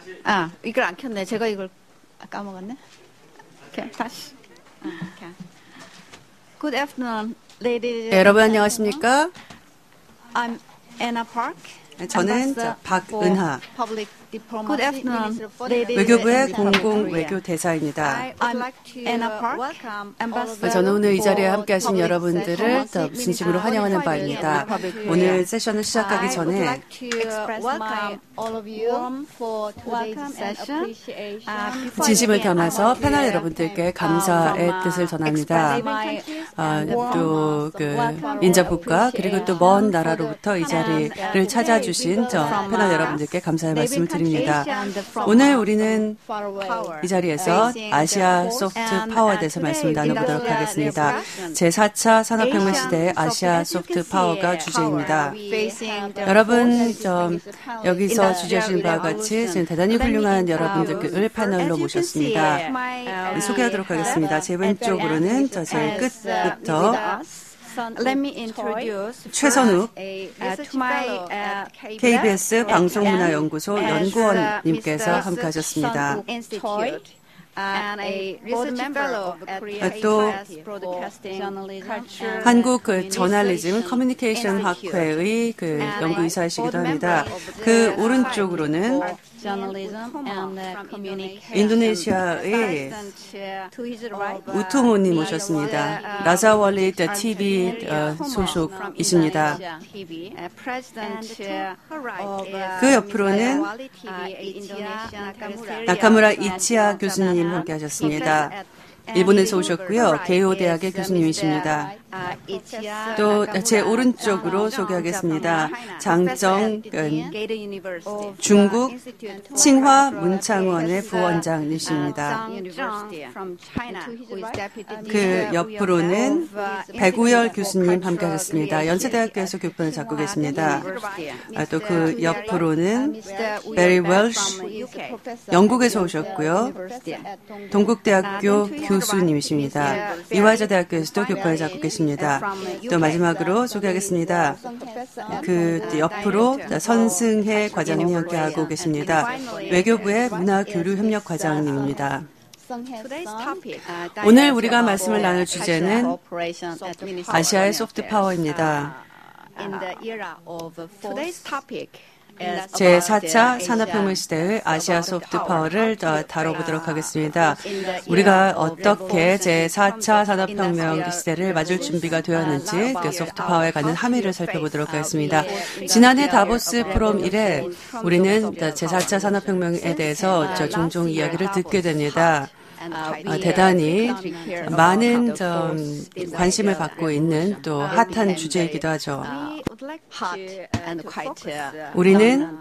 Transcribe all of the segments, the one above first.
이걸 안 켰네. 제가 이걸 까먹었네. 오케이, 다시. 오케이. Good afternoon, ladies. 여러분 안녕하십니까? I'm Anna Park. 저는 박은하. Good afternoon, ladies. 외교부의 공공 외교 대사입니다. I'm Anna Park. 저는 오늘 이 자리에 함께하신 여러분들을 더 진심으로 환영하는 바입니다. 오늘 세션을 시작하기 전에 진심을 담아서 패널 여러분들께 감사의 뜻을 전합니다. 또 인접국가 그리고 또 먼 나라로부터 이 자리를 찾아주신 저 패널 여러분들께 감사의 말씀을 드립니다. 오늘 우리는 이 자리에서 아시아 소프트 파워에 대해서 말씀을 나눠보도록 하겠습니다. 제4차 산업혁명 시대의 아시아 소프트 파워가 주제입니다. 여러분, 여기서 주제하시는 바와 같이 지금 대단히 훌륭한 여러분들을 패널로 모셨습니다. 소개하도록 하겠습니다. 제 왼쪽으로는 제일 끝부터 최선욱 KBS 방송문화연구소 연구원님께서 함께하셨습니다. 또 한국 저널리즘 커뮤니케이션 학회의 연구이사이시기도 합니다. 그 오른쪽으로는 인도네시아의 우토모님 모셨습니다. 라자월리 TV 소속이십니다. 그 옆으로는 나카무라 이치야 교수님 함께하셨습니다. 일본에서 오셨고요. 게이오 대학의 교수님이십니다. 또 제 오른쪽으로 소개하겠습니다. 장정은 중국 칭화 문창원의 부원장이십니다. 그 옆으로는 백우열 교수님 함께하셨습니다. 연세대학교에서 교편을 잡고 계십니다. 또 그 옆으로는 베리 웰시 영국에서 오셨고요. 동국대학교 교수님이십니다. 이화여자 대학교에서도 교편을 잡고 계십니다. 또 마지막으로 소개하겠습니다. 그 옆으로 선승혜 과장님이 함께하고 계십니다. 외교부의 문화교류협력 과장님입니다. 오늘 우리가 말씀을 나눌 주제는 아시아의 소프트 파워입니다. 제4차 산업혁명 시대의 아시아 소프트 파워를 다뤄보도록 하겠습니다. 우리가 어떻게 제4차 산업혁명 시대를 맞을 준비가 되었는지 그 소프트 파워에 관한 함의를 살펴보도록 하겠습니다. 지난해 다보스 포럼 이래 우리는 제4차 산업혁명에 대해서 종종 이야기를 듣게 됩니다. 대단히 많은 관심을 받고 있는 또 핫한 주제이기도 하죠. 우리는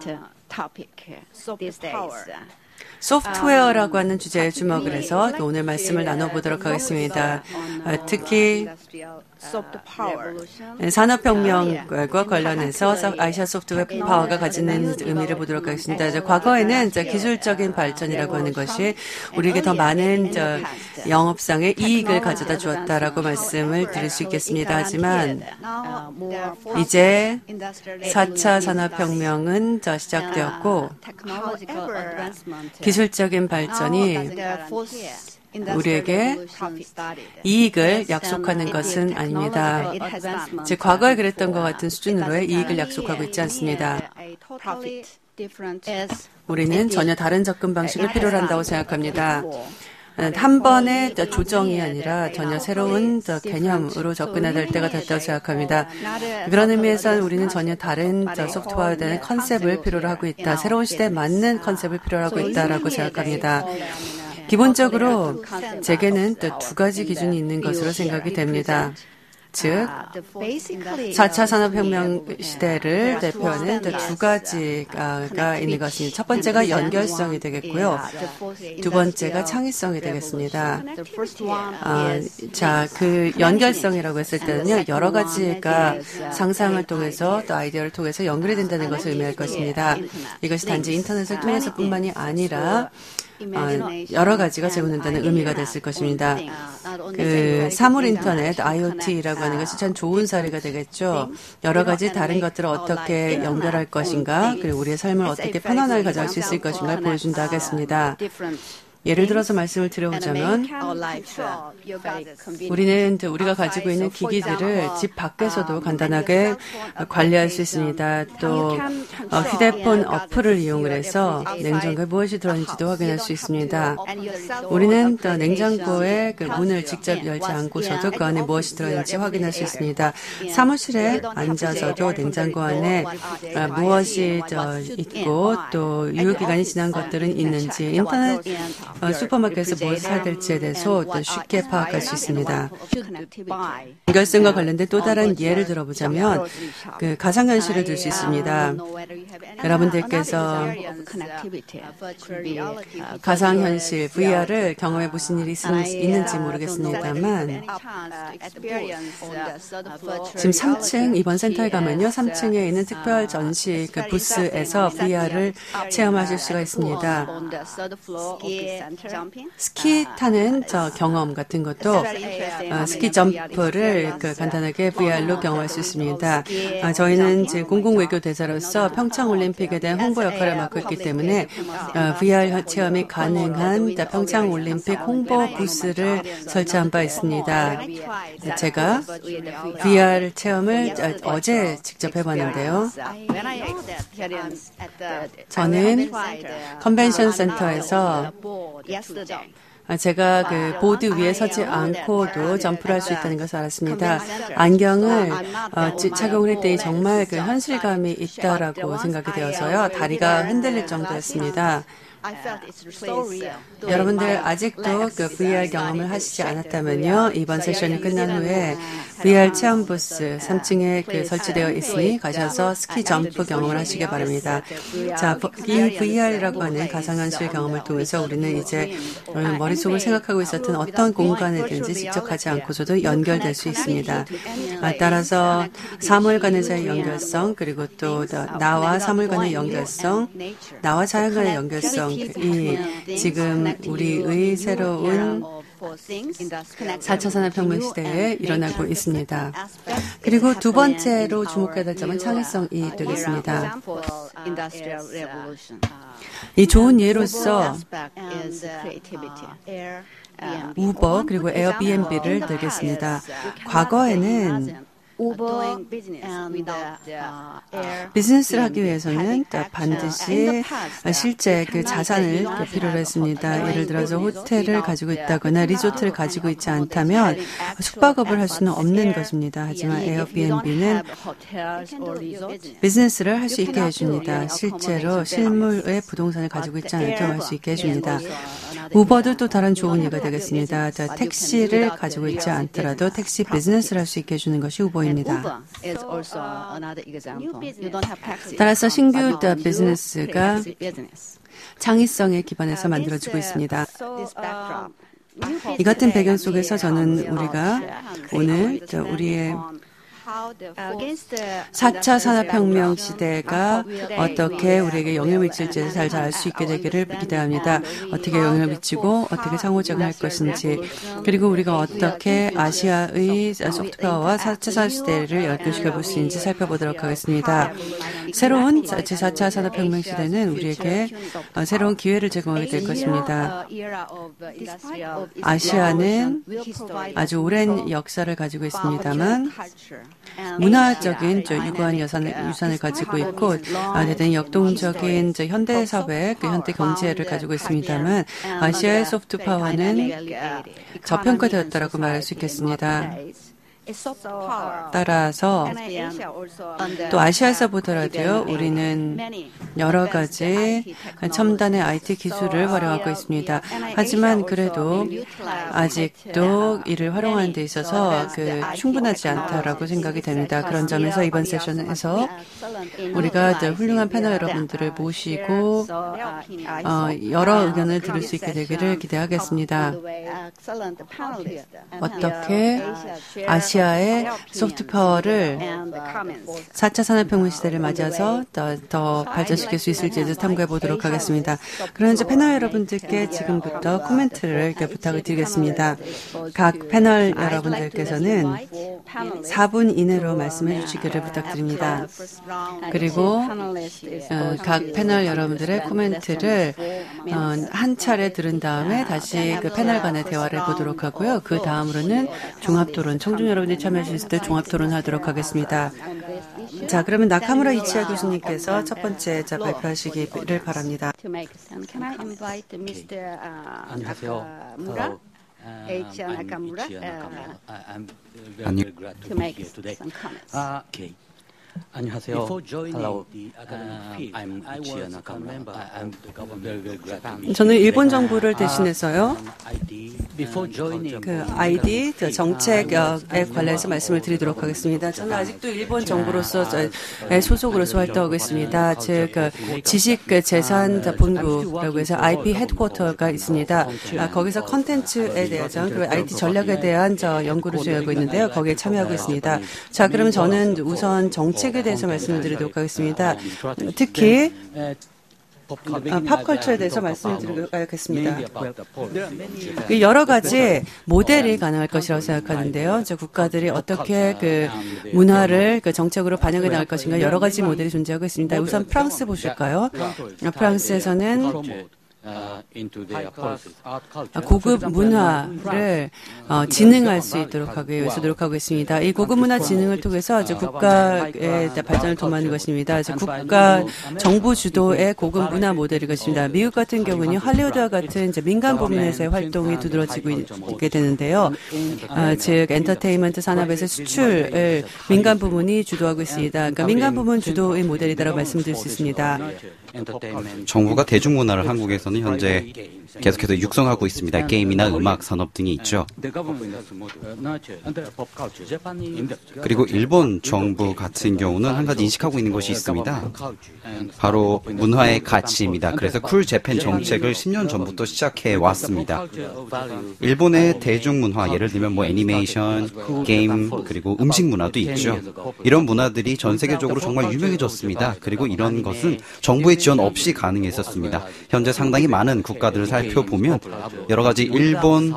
소프트웨어라고 하는 주제에 주목을 해서 오늘 말씀을 나눠보도록 하겠습니다. 특히 산업혁명과 관련해서 아시아 소프트웨어 파워가 가지는 의미를 보도록 하겠습니다. 과거에는 기술적인 발전이라고 하는 것이 우리에게 더 많은 영업상의 이익을 가져다 주었다라고 말씀을 드릴 수 있겠습니다. 하지만 이제 4차 산업혁명은 시작되었고 기술적인 발전이 우리에게 이익을 약속하는 것은 아닙니다. 즉 과거에 그랬던 것 같은 수준으로의 이익을 약속하고 있지 않습니다. 우리는 전혀 다른 접근 방식을 필요로 한다고 생각합니다. 한 번의 조정이 아니라 전혀 새로운 개념으로 접근해야 될 때가 됐다고 생각합니다. 그런 의미에서는 우리는 전혀 다른 소프트웨어에 대한 컨셉을 필요로 하고 있다. 새로운 시대에 맞는 컨셉을 필요로 하고 있다라고 생각합니다. 기본적으로 제게는 또 두 가지 기준이 있는 것으로 생각이 됩니다. 즉 4차 산업혁명 시대를 대표하는 두 가지가 있는 것입니다. 첫 번째가 연결성이 되겠고요. 두 번째가 창의성이 되겠습니다. 그 연결성이라고 했을 때는요. 여러 가지가 상상을 통해서 또 아이디어를 통해서 연결이 된다는 것을 의미할 것입니다. 이것이 단지 인터넷을 통해서뿐만이 아니라 여러 가지가 제공된다는 의미가 됐을 것입니다. 그 사물 인터넷 IoT라고 하는 것이 참 좋은 사례가 되겠죠. 여러 가지 다른 것들을 어떻게 연결할 것인가, 그리고 우리의 삶을 어떻게 편안하게 가져갈 수 있을 것인가를 보여준다 하겠습니다. 예를 들어서 말씀을 드려보자면 우리는 우리가 가지고 있는 기기들을 집 밖에서도 간단하게 관리할 수 있습니다. 또 휴대폰 어플을 이용을 해서 냉장고에 무엇이 들어있는지도 확인할 수 있습니다. 우리는 또 냉장고의 그 문을 직접 열지 않고서도 그 안에 무엇이 들어있는지 확인할 수 있습니다. 사무실에 앉아서도 냉장고 안에 무엇이 있고 또 유효기간이 지난 것들은 있는지, 인터넷 슈퍼마켓에서 무엇을 사야 될지에 대해서 쉽게 파악할 수 있습니다. 연결성과 관련된 또 다른 예를 들어보자면 그 가상현실을 들 수 있습니다. 여러분들께서 가상현실 VR을 경험해 보신 일이 있는지 모르겠습니다만 지금 3층 이번 센터에 가면요, 3층에 있는 특별 전시 그 부스에서 VR을 체험하실 수가 있습니다. 스키 타는 경험 같은 것도 스키 점프를 간단하게 VR로 경험할 수 있습니다. 저희는 지금 공공외교 대사로서 평창올림픽에 대한 홍보 역할을 맡고 있기 때문에 VR 체험이 가능한 평창올림픽 홍보 부스를 설치한 바 있습니다. 제가 VR 체험을 어제 직접 해봤는데요. 저는 컨벤션 센터에서 제가 그 보드 위에 서지 않고도 점프를 할 수 있다는 것을 알았습니다. 안경을 착용을 했더니 정말 그 현실감이 있다라고 생각이 되어서요, 다리가 흔들릴 정도였습니다. 여러분들 아직도 그 VR 경험을 하시지 않았다면요, 이번 세션이 끝난 후에 VR 체험 부스 3층에 그 설치되어 있으니 가셔서 스키 점프 경험을 하시기 바랍니다. 자, 이 VR이라고 하는 가상현실 경험을 통해서 우리는 이제 머릿속을 생각하고 있었던 어떤 공간이든지 직접 가지 않고서도 연결될 수 있습니다. 따라서 사물 간의 연결성, 그리고 또 나와 사물 간의 연결성, 나와 자연 간의 연결성, 이 지금 우리의 새로운 4차 산업혁명 시대에 일어나고 있습니다. 그리고 두 번째로 주목해야 될 점은 창의성이 되겠습니다. 이 좋은 예로서 우버 그리고 에어비앤비를 들겠습니다. 과거에는 비즈니스를 하기 위해서는 반드시 실제 그 자산을 필요로 했습니다. 예를 들어서 호텔을 가지고 있다거나 리조트를 가지고 있지 않다면 숙박업을 할 수는 없는 것입니다. 하지만 에어비앤비는 비즈니스를 할 수 있게 해줍니다. 실제로 실물의 부동산을 가지고 있지 않아도 할 수 있게 해줍니다. 우버도 또 다른 좋은 예가 되겠습니다. 택시를 가지고 있지 않더라도 택시 비즈니스를 할 수 있게 해주는 것이 우버입니다. 따라서 신규 비즈니스가 창의성에 기반해서 만들어지고 있습니다. 이 같은 배경 속에서 저는 우리가 오늘 우리의 4차 산업혁명 시대가 어떻게 우리에게 영향을 미칠지를 잘 알 수 있게 되기를 기대합니다. 어떻게 영향을 미치고 어떻게 상호작용할 것인지, 그리고 우리가 어떻게 아시아의 소프트파워와 4차 산업 시대를 연결시켜 볼 수 있는지 살펴보도록 하겠습니다. 새로운 제4차 산업혁명 시대는 우리에게 새로운 기회를 제공하게 될 것입니다. 아시아는 아주 오랜 역사를 가지고 있습니다만 문화적인 유구한 유산을 가지고 있고 대단히 역동적인 현대 사회, 현대 경제를 가지고 있습니다만 아시아의 소프트 파워는 저평가되었다라고 말할 수 있겠습니다. 따라서 또 아시아에서 보더라도요, 우리는 여러 가지 첨단의 IT 기술을 활용하고 있습니다. 하지만 그래도 아직도 이를 활용하는 데 있어서 충분하지 않다라고 생각이 됩니다. 그런 점에서 이번 세션에서 우리가 훌륭한 패널 여러분들을 모시고 여러 의견을 들을 수 있게 되기를 기대하겠습니다. 어떻게 아시아 아시아의 소프트파워를 4차 산업혁명 시대를 맞아서 더 발전시킬 수 있을지에 대해서 탐구해 보도록 하겠습니다. 그럼 이제 패널 여러분들께 지금부터 코멘트를 부탁을 드리겠습니다. 각 패널 여러분들께서는 4분 이내로 말씀해 주시기를 부탁드립니다. 그리고 각 패널 여러분들의 코멘트를 한 차례 들은 다음에 다시 그 패널 간의 대화를 보도록 하고요. 그 다음으로는 종합토론, 청중 여러분들이 참여해 주실 때 종합토론 하도록 하겠습니다. 자, 그러면 나카무라 이치하 교수님께서 첫 번째 발표하시기를 바랍니다. 안녕하세요. 안녕하세요. Hello. I'm Ichiya Nakamura. 저는 일본 정부를 대신해서요. 그 ID 정책에 관련해서 말씀을 드리도록 하겠습니다. 저는 아직도 일본 정부로서 소속으로서 활동하고 있습니다. 즉 지식 재산 본부라고 해서 IP 헤드쿼터가 있습니다. 거기서 컨텐츠에 대해서 그리고 IT 전략에 대한 연구를 수행하고 있는데요. 거기에 참여하고 있습니다. 자, 그러면 저는 우선 정책에 대해서 말씀을 드리도록 하겠습니다. 특히 팝컬처에 대해서 말씀을 드리도록 하겠습니다. 여러 가지 모델이 가능할 것이라고 생각하는데요. 국가들이 어떻게 그 문화를 그 정책으로 반영해 나갈 것인가 여러 가지 모델이 존재하고 있습니다. 우선 프랑스 보실까요? 프랑스에서는 고급 문화를 진흥할 수 있도록 하기 위해서 노력하고 있습니다. 이 고급 문화 진흥을 통해서 국가의 발전을 도모하는 것입니다. 국가 정부 주도의 고급 문화 모델일 것입니다. 미국 같은 경우는 할리우드와 같은 민간 부문에서의 활동이 두드러지고 있게 되는데요. 즉 엔터테인먼트 산업에서 수출을 민간 부문이 주도하고 있습니다. 그러니까 민간 부문 주도의 모델이다라고 말씀드릴 수 있습니다. 정부가 대중문화를 한국에서는 현재 계속해서 육성하고 있습니다. 게임이나 음악 산업 등이 있죠. 그리고 일본 정부 같은 경우는 한 가지 인식하고 있는 것이 있습니다. 바로 문화의 가치입니다. 그래서 쿨 재팬 정책을 10년 전부터 시작해 왔습니다. 일본의 대중문화, 예를 들면 애니메이션, 게임, 그리고 음식 문화도 있죠. 이런 문화들이 전 세계적으로 정말 유명해졌습니다. 그리고 이런 것은 정부의 지원 없이 가능했었습니다. 현재 상당히 많은 국가들을 살펴보면 여러 가지 일본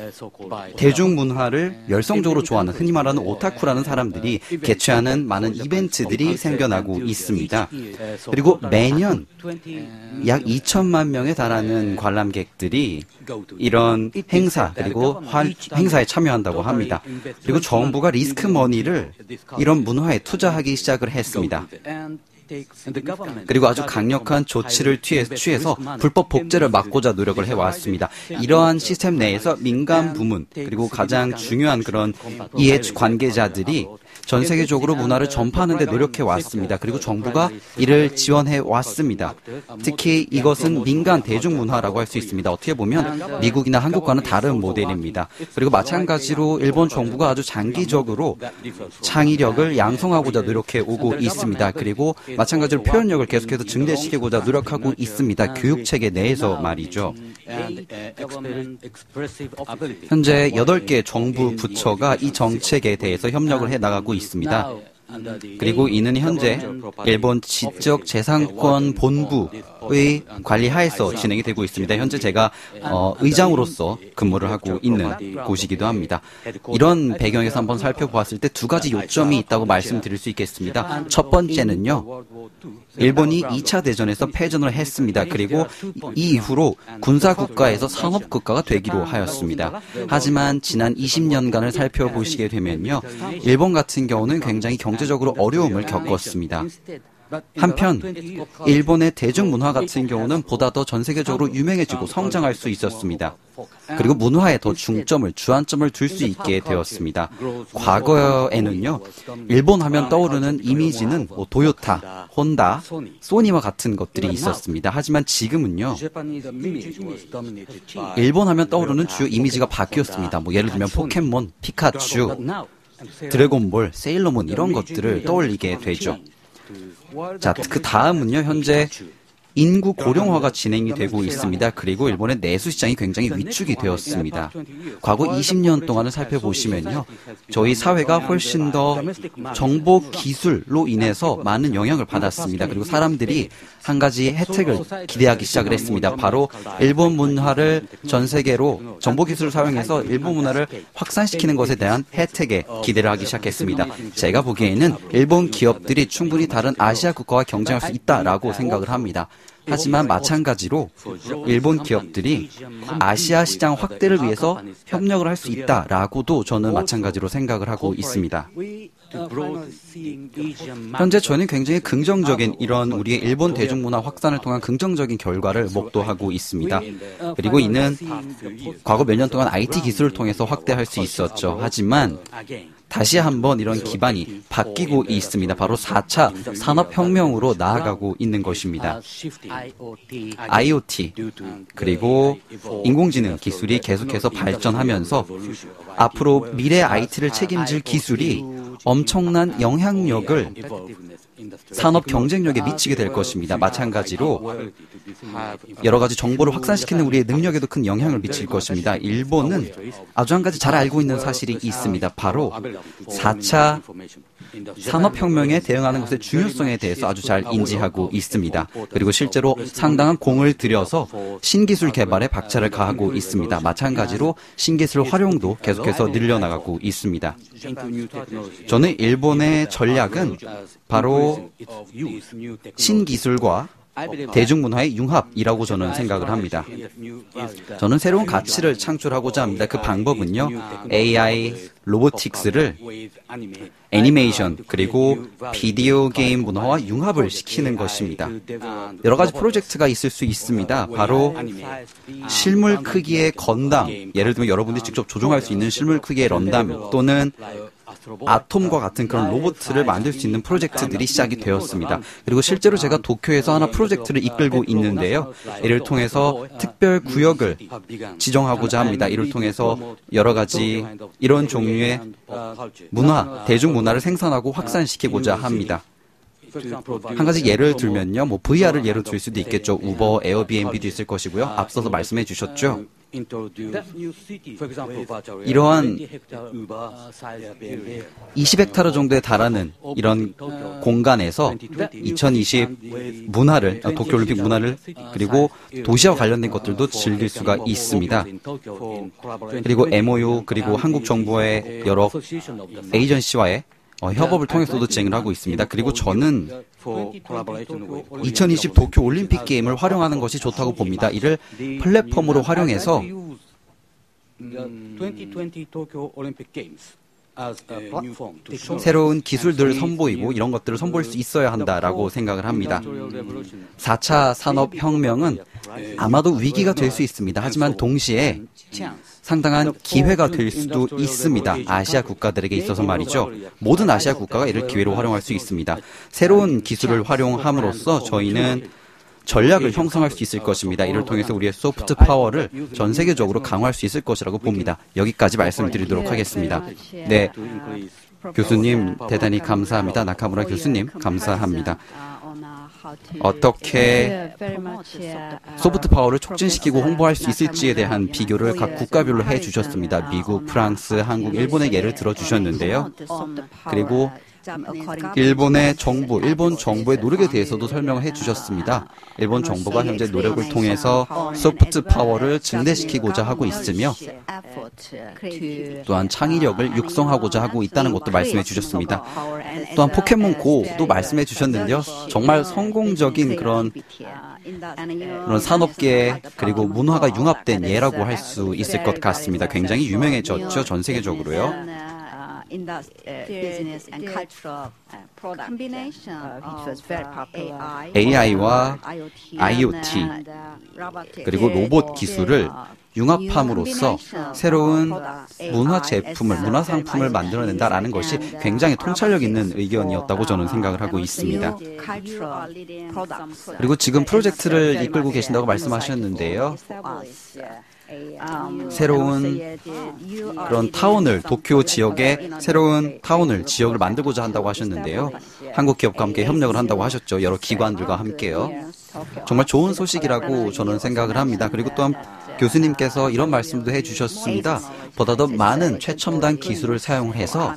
대중문화를 열성적으로 좋아하는 흔히 말하는 오타쿠라는 사람들이 개최하는 많은 이벤트들이 생겨나고 있습니다. 그리고 매년 약 2천만 명에 달하는 관람객들이 이런 행사 그리고 행사에 참여한다고 합니다. 그리고 정부가 리스크 머니를 이런 문화에 투자하기 시작을 했습니다. 그리고 아주 강력한 조치를 취해서 불법 복제를 막고자 노력을 해왔습니다. 이러한 시스템 내에서 민간 부문 그리고 가장 중요한 그런 이해 관계자들이 전 세계적으로 문화를 전파하는 데 노력해 왔습니다. 그리고 정부가 이를 지원해 왔습니다. 특히 이것은 민간 대중문화라고 할 수 있습니다. 어떻게 보면 미국이나 한국과는 다른 모델입니다. 그리고 마찬가지로 일본 정부가 아주 장기적으로 창의력을 양성하고자 노력해 오고 있습니다. 그리고 마찬가지로 표현력을 계속해서 증대시키고자 노력하고 있습니다. 교육체계 내에서 말이죠. 현재 8개 정부 부처가 이 정책에 대해서 협력을 해나가고 있습니다. 그리고 이는 현재 일본 지적재산권 본부의 관리하에서 진행이 되고 있습니다. 현재 제가 의장으로서 근무를 하고 있는 곳이기도 합니다. 이런 배경에서 한번 살펴보았을 때 두 가지 요점이 있다고 말씀드릴 수 있겠습니다. 첫 번째는요. 일본이 2차 대전에서 패전을 했습니다. 그리고 이 이후로 군사국가에서 상업국가가 되기로 하였습니다. 하지만 지난 20년간을 살펴보시게 되면요. 일본 같은 경우는 굉장히 경제적으로 어려움을 겪었습니다. 한편 일본의 대중문화 같은 경우는 보다 더 전 세계적으로 유명해지고 성장할 수 있었습니다. 그리고 문화에 더 주안점을 둘 수 있게 되었습니다. 과거에는요, 일본 하면 떠오르는 이미지는 도요타, 혼다, 소니와 같은 것들이 있었습니다. 하지만 지금은요, 일본 하면 떠오르는 주요 이미지가 바뀌었습니다. 예를 들면 포켓몬, 피카츄, 드래곤볼, 세일러문 이런 것들을 떠올리게 되죠. 자, 그 다음은요, 현재 인구 고령화가 진행이 되고 있습니다. 그리고 일본의 내수 시장이 굉장히 위축이 되었습니다. 과거 20년 동안을 살펴보시면요. 저희 사회가 훨씬 더 정보 기술로 인해서 많은 영향을 받았습니다. 그리고 사람들이 한 가지 혜택을 기대하기 시작을 했습니다. 바로 일본 문화를 전 세계로 정보 기술을 사용해서 일본 문화를 확산시키는 것에 대한 혜택에 기대를 하기 시작했습니다. 제가 보기에는 일본 기업들이 충분히 다른 아시아 국가와 경쟁할 수 있다라고 생각을 합니다. 하지만 마찬가지로 일본 기업들이 아시아 시장 확대를 위해서 협력을 할 수 있다라고도 저는 마찬가지로 생각을 하고 있습니다. 현재 저는 굉장히 긍정적인 이런 우리의 일본 대중문화 확산을 통한 긍정적인 결과를 목도하고 있습니다. 그리고 이는 과거 몇 년 동안 IT 기술을 통해서 확대할 수 있었죠. 하지만 다시 한번 이런 기반이 바뀌고 있습니다. 바로 4차 산업혁명으로 나아가고 있는 것입니다. IoT 그리고 인공지능 기술이 계속해서 발전하면서 앞으로 미래 IT를 책임질 기술이 엄청난 영향력을 산업 경쟁력에 미치게 될 것입니다. 마찬가지로 여러 가지 정보를 확산시키는 우리의 능력에도 큰 영향을 미칠 것입니다. 일본은 아주 한 가지 잘 알고 있는 사실이 있습니다. 바로 4차 산업혁명에 대응하는 것의 중요성에 대해서 아주 잘 인지하고 있습니다. 그리고 실제로 상당한 공을 들여서 신기술 개발에 박차를 가하고 있습니다. 마찬가지로 신기술 활용도 계속해서 늘려나가고 있습니다. 저는 일본의 전략은 바로 신기술과 대중문화의 융합이라고 저는 생각을 합니다. 저는 새로운 가치를 창출하고자 합니다. 그 방법은요, AI, 로보틱스를 애니메이션 그리고 비디오 게임 문화와 융합을 시키는 것입니다. 여러 가지 프로젝트가 있을 수 있습니다. 바로 실물 크기의 건담, 예를 들면 여러분들이 직접 조종할 수 있는 실물 크기의 런담 또는 아톰과 같은 그런 로봇을 만들 수 있는 프로젝트들이 시작이 되었습니다. 그리고 실제로 제가 도쿄에서 하나 프로젝트를 이끌고 있는데요. 이를 통해서 특별 구역을 지정하고자 합니다. 이를 통해서 여러 가지 이런 종류의 문화, 대중문화를 생산하고 확산시키고자 합니다. 한 가지 예를 들면요. VR을 예로 들 수도 있겠죠. 우버, 에어비앤비도 있을 것이고요. 앞서서 말씀해 주셨죠. 이러한 20헥타르 정도에 달하는 이런 공간에서 2020 문화를, 도쿄올림픽 문화를 그리고 도시와 관련된 것들도 즐길 수가 있습니다. 그리고 MOU 그리고 한국 정부의 여러 에이전시와의 협업을 통해서도 진행을 하고 있습니다. 그리고 저는 2020 도쿄 올림픽 게임을 활용하는 것이 좋다고 봅니다. 이를 플랫폼으로 활용해서 새로운 기술들을 선보이고 이런 것들을 선보일 수 있어야 한다라고 생각을 합니다. 4차 산업혁명은 아마도 위기가 될 수 있습니다. 하지만 동시에 상당한 기회가 될 수도 있습니다. 아시아 국가들에게 있어서 말이죠. 모든 아시아 국가가 이를 기회로 활용할 수 있습니다. 새로운 기술을 활용함으로써 저희는 전략을 형성할 수 있을 것입니다. 이를 통해서 우리의 소프트 파워를 전 세계적으로 강화할 수 있을 것이라고 봅니다. 여기까지 말씀드리도록 하겠습니다. 네, 교수님 대단히 감사합니다. 나카무라 교수님 감사합니다. 어떻게 소프트 파워를 촉진시키고 홍보할 수 있을지에 대한 비교를 각 국가별로 해주셨습니다. 미국, 프랑스, 한국, 일본의 예를 들어주셨는데요. 그리고 일본의 정부, 일본 정부의 노력에 대해서도 설명을 해주셨습니다. 일본 정부가 현재 노력을 통해서 소프트 파워를 증대시키고자 하고 있으며 또한 창의력을 육성하고자 하고 있다는 것도 말씀해 주셨습니다. 또한 포켓몬고도 말씀해 주셨는데요. 정말 성공적인 그런 산업계 그리고 문화가 융합된 예라고 할 수 있을 것 같습니다. 굉장히 유명해졌죠. 전 세계적으로요. AI와 IoT 그리고 로봇 기술을 융합함으로써 새로운 문화 제품을, 문화 상품을 만들어낸다라는 것이 굉장히 통찰력 있는 의견이었다고 저는 생각을 하고 있습니다. 그리고 지금 프로젝트를 이끌고 계신다고 말씀하셨는데요. 새로운 그런 타운을, 도쿄 지역에 새로운 타운을, 지역을 만들고자 한다고 하셨는데요. 한국 기업과 함께 협력을 한다고 하셨죠. 여러 기관들과 함께요. 정말 좋은 소식이라고 저는 생각을 합니다. 그리고 또한 교수님께서 이런 말씀도 해주셨습니다. 보다 더 많은 최첨단 기술을 사용해서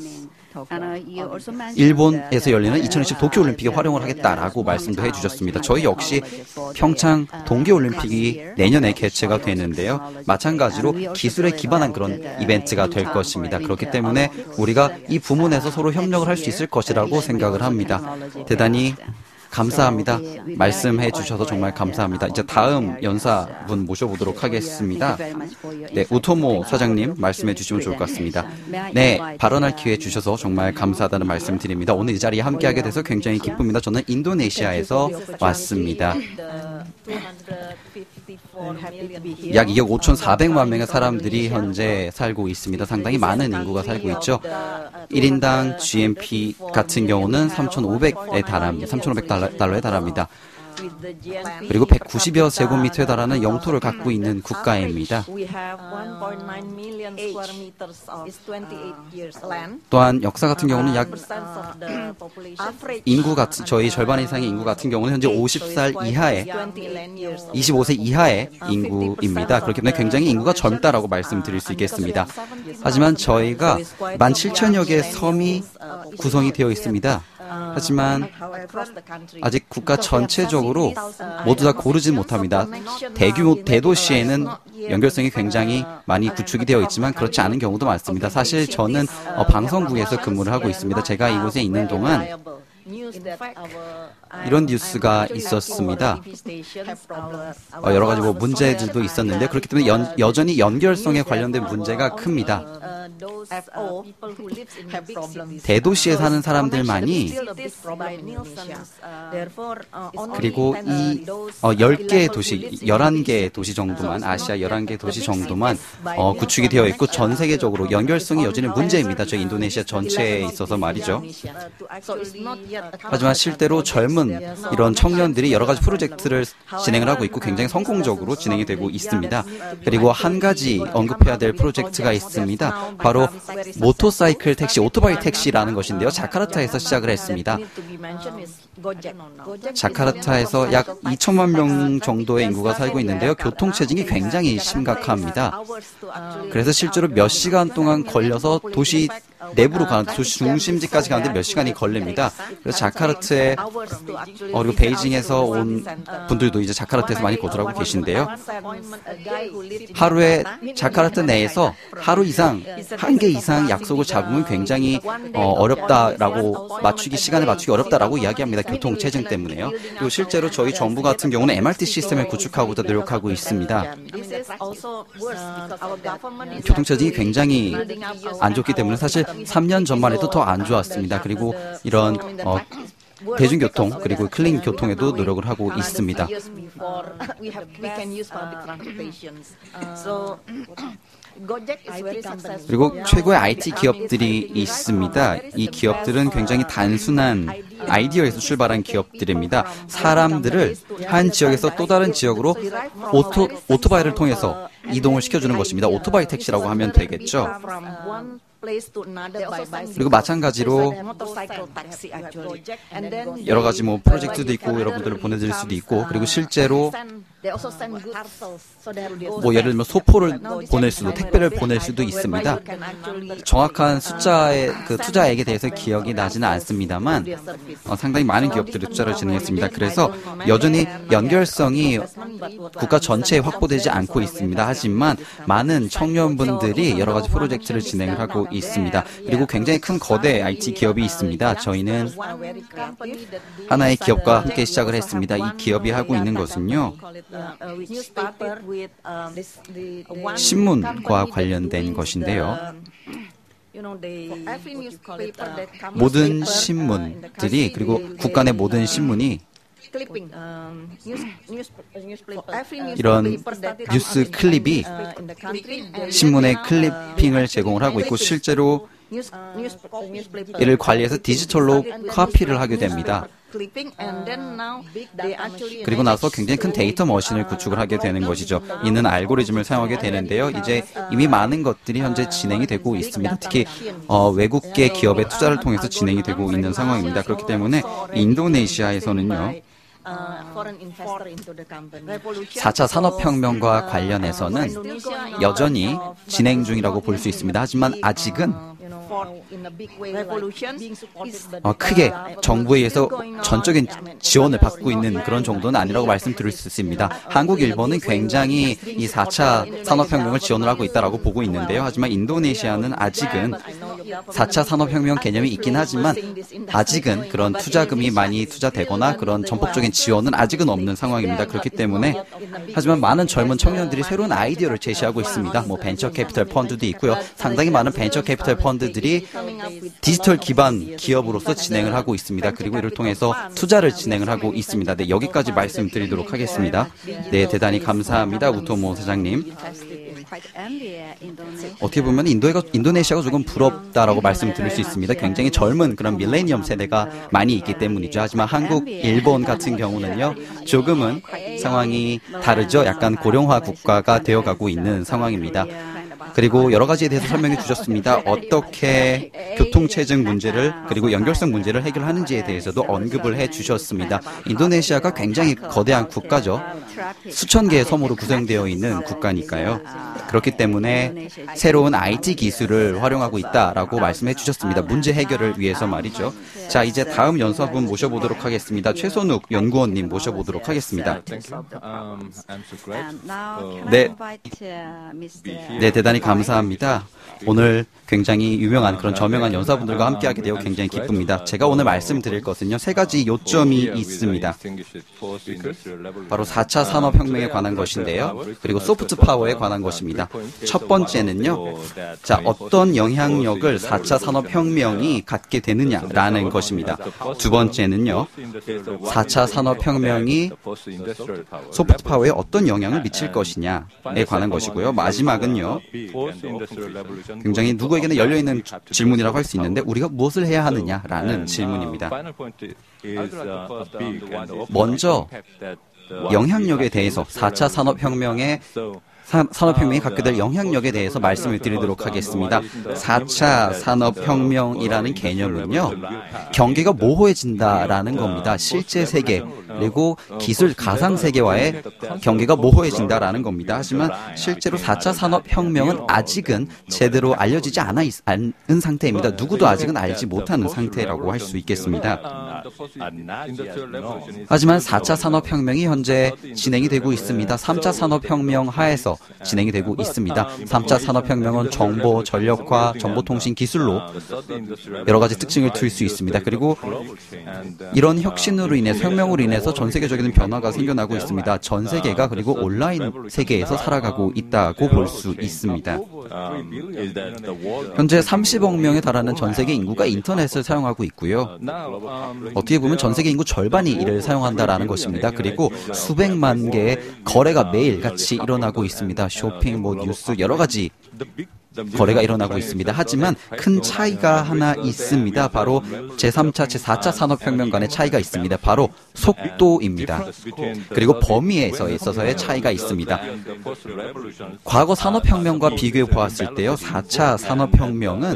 일본에서 열리는 2020 도쿄올림픽에 활용을 하겠다라고 말씀도 해주셨습니다. 저희 역시 평창 동계올림픽이 내년에 개최가 되는데요. 마찬가지로 기술에 기반한 그런 이벤트가 될 것입니다. 그렇기 때문에 우리가 이 부문에서 서로 협력을 할 수 있을 것이라고 생각을 합니다. 대단히 감사합니다. 말씀해 주셔서 정말 감사합니다. 이제 다음 연사분 모셔보도록 하겠습니다. 네, 우토모 사장님 말씀해 주시면 좋을 것 같습니다. 네, 발언할 기회 주셔서 정말 감사하다는 말씀 드립니다. 오늘 이 자리에 함께하게 돼서 굉장히 기쁩니다. 저는 인도네시아에서 왔습니다. 약 2억 5,400만 명의 사람들이 현재 살고 있습니다. 상당히 많은 인구가 살고 있죠. 1인당 GNP 같은 경우는 3,500에 달합니다. 3,500달러에 달합니다. 그리고 190여 제곱미터에 달하는 영토를 갖고 있는 국가입니다. 또한 역사 같은 경우는 약 인구 같은 저희 절반 이상의 인구 같은 경우는 현재 50살 이하의 25세 이하의 인구입니다. 그렇기 때문에 굉장히 인구가 젊다라고 말씀드릴 수 있겠습니다. 하지만 저희가 17,000여 개의 섬이 구성이 되어 있습니다. 하지만 아직 국가 전체적으로 모두 다 고르진 못합니다. 대규모 대도시에는 연결성이 굉장히 많이 구축이 되어 있지만 그렇지 않은 경우도 많습니다. 사실 저는 방송국에서 근무를 하고 있습니다. 제가 이곳에 있는 동안 이런 뉴스가 있었습니다. 여러 가지 문제들도 있었는데 그렇기 때문에 여전히 연결성에 관련된 문제가 큽니다. 대도시에 사는 사람들만이 그리고 이 10개의 도시, 11개의 도시 정도만 아시아 11개의 도시 정도만 구축이 되어 있고 전 세계적으로 연결성이 여전히 문제입니다. 저희 인도네시아 전체에 있어서 말이죠. 하지만 실제로 젊은 이런 청년들이 여러 가지 프로젝트를 진행을 하고 있고 굉장히 성공적으로 진행이 되고 있습니다. 그리고 한 가지 언급해야 될 프로젝트가 있습니다. 바로 모터사이클 택시, 오토바이 택시라는 것인데요. 자카르타에서 시작을 했습니다. 자카르타에서 약 2천만 명 정도의 인구가 살고 있는데요. 교통체증이 굉장히 심각합니다. 그래서 실제로 몇 시간 동안 걸려서 도시 내부로 가는 도시 중심지까지 가는데 몇 시간이 걸립니다. 그래서 자카르타에 그리고 베이징에서 온 분들도 이제 자카르타에서 많이 거주하고 계신데요. 하루에 자카르타 내에서 하루 이상 한 개 이상 약속을 잡으면 굉장히 어렵다라고 시간을 맞추기 어렵다라고 이야기합니다. 교통체증 때문에요. 그리고 실제로 저희 정부 같은 경우는 MRT 시스템을 구축하고자 노력하고 있습니다. 교통체증이 굉장히 안 좋기 때문에 사실 3년 전만 해도 더 안 좋았습니다. 그리고 이런 대중교통 그리고 클린 교통에도 노력을 하고 있습니다. 그리고 최고의 IT 기업들이 있습니다. 이 기업들은 굉장히 단순한 아이디어에서 출발한 기업들입니다. 사람들을 한 지역에서 또 다른 지역으로 오토바이를 통해서 이동을 시켜주는 것입니다. 오토바이 택시라고 하면 되겠죠. 그리고 마찬가지로 여러 가지 프로젝트도 있고 여러분들을 보내드릴 수도 있고 그리고 실제로 예를 들면 소포를 보낼 수도 택배를 보낼 수도 있습니다. 정확한 숫자의 투자액에 대해서 기억이 나지는 않습니다만 상당히 많은 기업들이 투자를 진행했습니다. 그래서 여전히 연결성이 국가 전체에 확보되지 않고 있습니다. 하지만 많은 청년분들이 여러 가지 프로젝트를 진행을 하고 있습니다. 그리고 굉장히 큰 거대 IT 기업이 있습니다. 저희는 하나의 기업과 함께 시작을 했습니다. 이 기업이 하고 있는 것은요. 신문과 관련된 것인데요. 모든 신문들이 그리고 국가 내 모든 신문이 이런 뉴스 클립이 신문의 클리핑을 제공을 하고 있고 실제로 이를 관리해서 디지털로 카피를 하게 됩니다. 그리고 나서 굉장히 큰 데이터 머신을 구축을 하게 되는 것이죠. 이는 알고리즘을 사용하게 되는데요. 이제 이미 많은 것들이 현재 진행이 되고 있습니다. 특히 외국계 기업의 투자를 통해서 진행이 되고 있는 상황입니다. 그렇기 때문에 인도네시아에서는요. 4차 산업혁명과 관련해서는 여전히 진행 중이라고 볼 수 있습니다. 하지만 아직은 크게 정부에 의해서 전적인 지원을 받고 있는 그런 정도는 아니라고 말씀드릴 수 있습니다. 한국, 일본은 굉장히 이 4차 산업혁명을 지원을 하고 있다고 보고 있는데요. 하지만 인도네시아는 아직은 4차 산업혁명 개념이 있긴 하지만 아직은 그런 투자금이 많이 투자되거나 그런 전폭적인 지원은 아직은 없는 상황입니다. 그렇기 때문에 하지만 많은 젊은 청년들이 새로운 아이디어를 제시하고 있습니다. 벤처 캐피털 펀드도 있고요. 상당히 많은 벤처 캐피털 펀드들이 디지털 기반 기업으로서 진행을 하고 있습니다. 그리고 이를 통해서 투자를 진행을 하고 있습니다. 네, 여기까지 말씀드리도록 하겠습니다. 네, 대단히 감사합니다. 우토모 사장님. 어떻게 보면 인도네시아가 조금 부럽다라고 말씀드릴 수 있습니다. 굉장히 젊은 그런 밀레니엄 세대가 많이 있기 때문이죠. 하지만 한국, 일본 같은 경우는요, 조금은 상황이 다르죠. 약간 고령화 국가가 되어가고 있는 상황입니다. 그리고 여러 가지에 대해서 설명해 주셨습니다. 어떻게 교통체증 문제를 그리고 연결성 문제를 해결하는지에 대해서도 언급을 해 주셨습니다. 인도네시아가 굉장히 거대한 국가죠. 수천 개의 섬으로 구성되어 있는 국가니까요. 그렇기 때문에 새로운 IT 기술을 활용하고 있다라고 말씀해 주셨습니다. 문제 해결을 위해서 말이죠. 자, 이제 다음 연수분 모셔보도록 하겠습니다. 최선욱 연구원님 모셔보도록 하겠습니다. 네, 대단히 감사합니다. 오늘 굉장히 유명한 그런 저명한 연사분들과 함께하게 되어 굉장히 기쁩니다. 제가 오늘 말씀드릴 것은요, 세 가지 요점이 있습니다. 바로 4차 산업혁명에 관한 것인데요. 그리고 소프트 파워에 관한 것입니다. 첫 번째는요, 자, 어떤 영향력을 4차 산업혁명이 갖게 되느냐라는 것입니다. 두 번째는요, 4차 산업혁명이 소프트 파워에 어떤 영향을 미칠 것이냐에 관한 것이고요. 마지막은요, 굉장히 누구에게나 열려있는 질문이라고 할 수 있는데 우리가 무엇을 해야 하느냐라는 질문입니다. 먼저 영향력에 대해서 4차 산업혁명이 갖게 될 영향력에 대해서 말씀을 드리도록 하겠습니다. 4차 산업혁명이라는 개념은요, 경계가 모호해진다라는 겁니다. 실제 세계, 그리고 기술 가상 세계와의 경계가 모호해진다라는 겁니다. 하지만 실제로 4차 산업혁명은 아직은 제대로 알려지지 않은 상태입니다. 누구도 아직은 알지 못하는 상태라고 할 수 있겠습니다. 하지만 4차 산업혁명이 현재 진행이 되고 있습니다. 3차 산업혁명 하에서 진행이 되고 있습니다. 3차 산업혁명은 정보, 전력화, 정보통신 기술로 여러 가지 특징을 둘 수 있습니다. 그리고 이런 혁신으로 인해서, 혁명으로 인해서 전 세계적인 변화가 생겨나고 있습니다. 전 세계가 그리고 온라인 세계에서 살아가고 있다고 볼 수 있습니다. 현재 30억 명에 달하는 전 세계 인구가 인터넷을 사용하고 있고요. 어떻게 보면 전 세계 인구 절반이 이를 사용한다라는 것입니다. 그리고 수백만 개의 거래가 매일같이 일어나고 있습니다. 쇼핑, 뉴스, 여러 가지 거래가 일어나고 있습니다. 하지만 큰 차이가 하나 있습니다. 바로 제3차, 제4차 산업혁명 간의 차이가 있습니다. 바로 속도입니다. 그리고 범위에 있어서의 차이가 있습니다. 과거 산업혁명과 비교해 보았을 때요, 4차 산업혁명은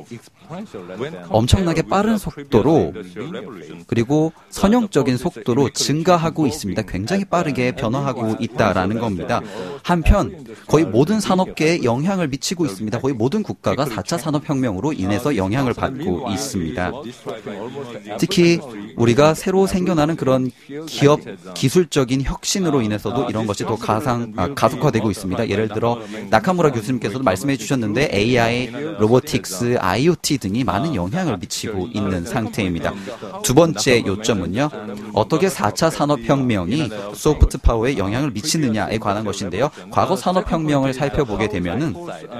엄청나게 빠른 속도로 그리고 선형적인 속도로 증가하고 있습니다. 굉장히 빠르게 변화하고 있다라는 겁니다. 한편 거의 모든 산업계에 영향을 미치고 있습니다. 거의 모든 국가가 4차 산업혁명으로 인해서 영향을 받고 있습니다. 특히 우리가 새로 생겨나는 그런 기업 기술적인 혁신으로 인해서도 이런 것이 더 가속화되고 있습니다. 예를 들어 나카무라 교수님께서도 말씀해 주셨는데 AI, 로보틱스, IoT 등이 많은 영향을 미치고 있는 상태입니다. 두 번째 요점은요, 어떻게 4차 산업혁명이 소프트 파워에 영향을 미치느냐에 관한 것인데요. 과거 산업혁명을 살펴보게 되면은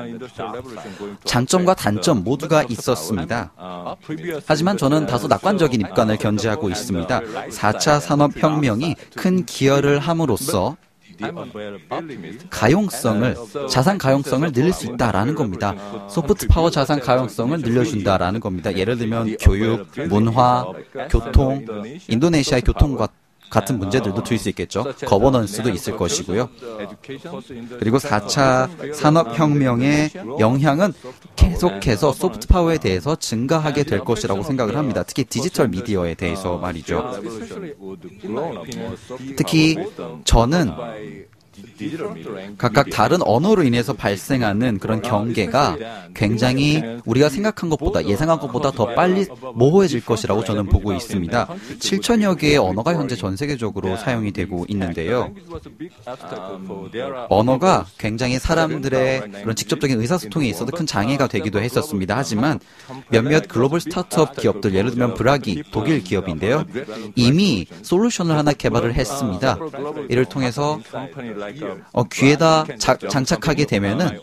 장점과 단점 모두가 있었습니다. 하지만 저는 다소 낙관적인 입관을 견지하고 있습니다. 4차 산업혁명이 큰 기여를 함으로써 자산 가용성을 늘릴 수 있다라는 겁니다. 소프트 파워 자산 가용성을 늘려준다라는 겁니다. 예를 들면 교육, 문화, 교통, 인도네시아의 교통과 같은 문제들도 들 수 있겠죠. 거버넌스도 있을 것이고요. 그리고 4차 산업혁명의 영향은 계속해서 소프트 파워에 대해서 증가하게 될 것이라고 생각을 합니다. 특히 디지털 미디어에 대해서 말이죠. 특히 저는 각각 다른 언어로 인해서 발생하는 그런 경계가 굉장히 우리가 생각한 것보다 예상한 것보다 더 빨리 모호해질 것이라고 저는 보고 있습니다. 7천여 개의 언어가 현재 전 세계적으로 사용이 되고 있는데요. 언어가 굉장히 사람들의 그런 직접적인 의사소통에 있어서 큰 장애가 되기도 했었습니다. 하지만 몇몇 글로벌 스타트업 기업들, 예를 들면 브라기, 독일 기업인데요. 이미 솔루션을 하나 개발을 했습니다. 이를 통해서 귀에다 장착하게 되면은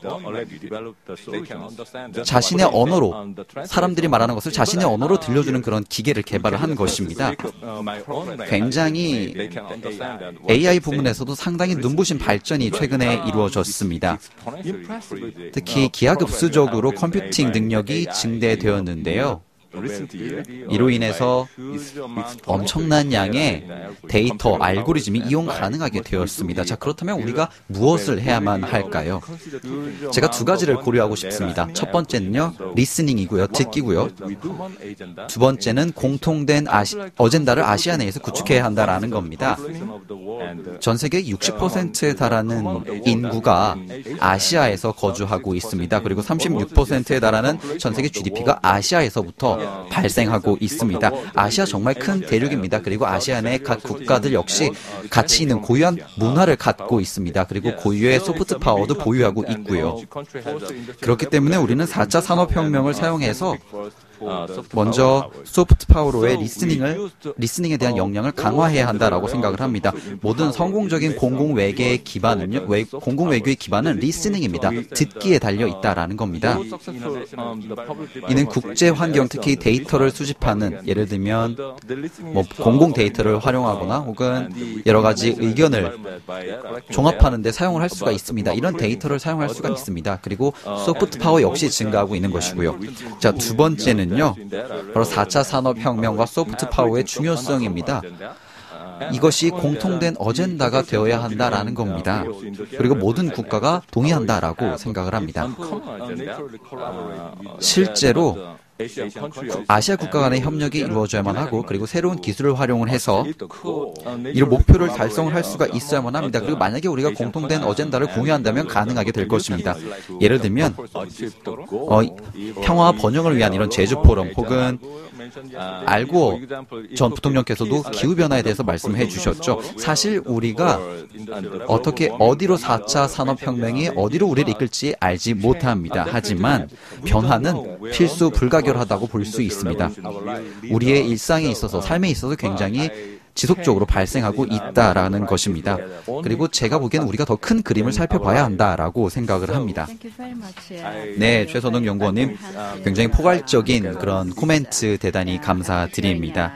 자신의 언어로 사람들이 말하는 것을 자신의 언어로 들려주는 그런 기계를 개발을 한 것입니다. 굉장히 AI 부분에서도 상당히 눈부신 발전이 최근에 이루어졌습니다. 특히 기하급수적으로 컴퓨팅 능력이 증대되었는데요. 이로 인해서 엄청난 양의 데이터, 알고리즘이 이용 가능하게 되었습니다. 자, 그렇다면 우리가 무엇을 해야만 할까요? 제가 두 가지를 고려하고 싶습니다. 첫 번째는요, 리스닝이고요, 듣기고요. 두 번째는 공통된 어젠다를 아시아 내에서 구축해야 한다라는 겁니다. 전 세계 60%에 달하는 인구가 아시아에서 거주하고 있습니다. 그리고 36%에 달하는 전 세계 GDP가 아시아에서부터 발생하고 있습니다. 아시아 정말 큰 대륙입니다. 그리고 아시아 내 각 국가들 역시 가치 있는 고유한 문화를 갖고 있습니다. 그리고 고유의 소프트 파워도 보유하고 있고요. 그렇기 때문에 우리는 4차 산업혁명을 사용해서 먼저 소프트 파워로의 리스닝에 대한 역량을 강화해야 한다라고 생각을 합니다. 모든 성공적인 공공외교의 기반은요, 공공외교의 기반은 리스닝입니다. 듣기에 달려 있다라는 겁니다. 이는 국제 환경, 특히 데이터를 수집하는, 예를 들면 공공 데이터를 활용하거나 혹은 여러 가지 의견을 종합하는 데 사용을 할 수가 있습니다. 이런 데이터를 사용할 수가 있습니다. 그리고 소프트 파워 역시 증가하고 있는 것이고요. 자, 두 번째는 바로 4차 산업혁명과 소프트 파워의 중요성입니다. 이것이 공통된 어젠다가 되어야 한다라는 겁니다. 그리고 모든 국가가 동의한다라고 생각을 합니다. 실제로 아시아 국가 간의 협력이 이루어져야만 하고, 그리고 새로운 기술을 활용을 해서 이런 목표를 달성을 할 수가 있어야만 합니다. 그리고 만약에 우리가 공통된 어젠다를 공유한다면 가능하게 될 것입니다. 예를 들면 평화와 번영을 위한 이런 제주 포럼, 혹은 알고 전 부통령께서도 기후변화에 대해서 말씀해 주셨죠. 사실 우리가 어디로 4차 산업혁명이 어디로 우리를 이끌지 알지 못합니다. 하지만 변화는 필수 불가결하다고 볼 수 있습니다. 우리의 일상에 있어서, 삶에 있어서 굉장히 지속적으로 발생하고 있다라는 것입니다. 그리고 제가 보기에는 우리가 더 큰 그림을 살펴봐야 한다라고 생각을 합니다. 네, 최선웅 연구원님, 굉장히 포괄적인 그런 코멘트 대단히 감사드립니다.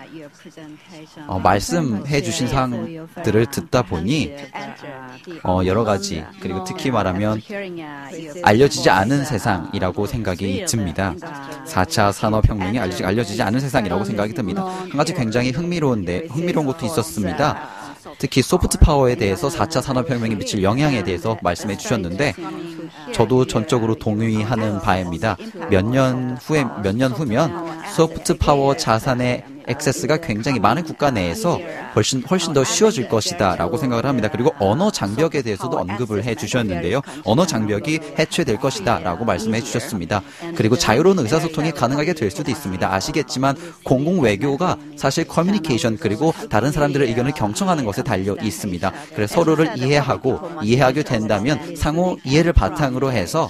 말씀해 주신 사항들을 듣다 보니 여러 가지, 그리고 특히 말하면 알려지지 않은 세상이라고 생각이 듭니다. 4차 산업혁명이 알려지지 않은 세상이라고 생각이 듭니다. 한 가지 굉장히 흥미로운 것도 있었습니다. 특히 소프트 파워에 대해서 4차 산업혁명이 미칠 영향에 대해서 말씀해 주셨는데, 저도 전적으로 동의하는 바입니다. 몇 년 후면 소프트 파워 자산의 액세스가 굉장히 많은 국가 내에서 훨씬 더 쉬워질 것이다 라고 생각을 합니다. 그리고 언어 장벽에 대해서도 언급을 해 주셨는데요. 언어 장벽이 해체될 것이다 라고 말씀해 주셨습니다. 그리고 자유로운 의사소통이 가능하게 될 수도 있습니다. 아시겠지만 공공외교가 사실 커뮤니케이션, 그리고 다른 사람들의 의견을 경청하는 것에 달려 있습니다. 그래서 서로를 이해하게 된다면 상호 이해를 바탕으로 해서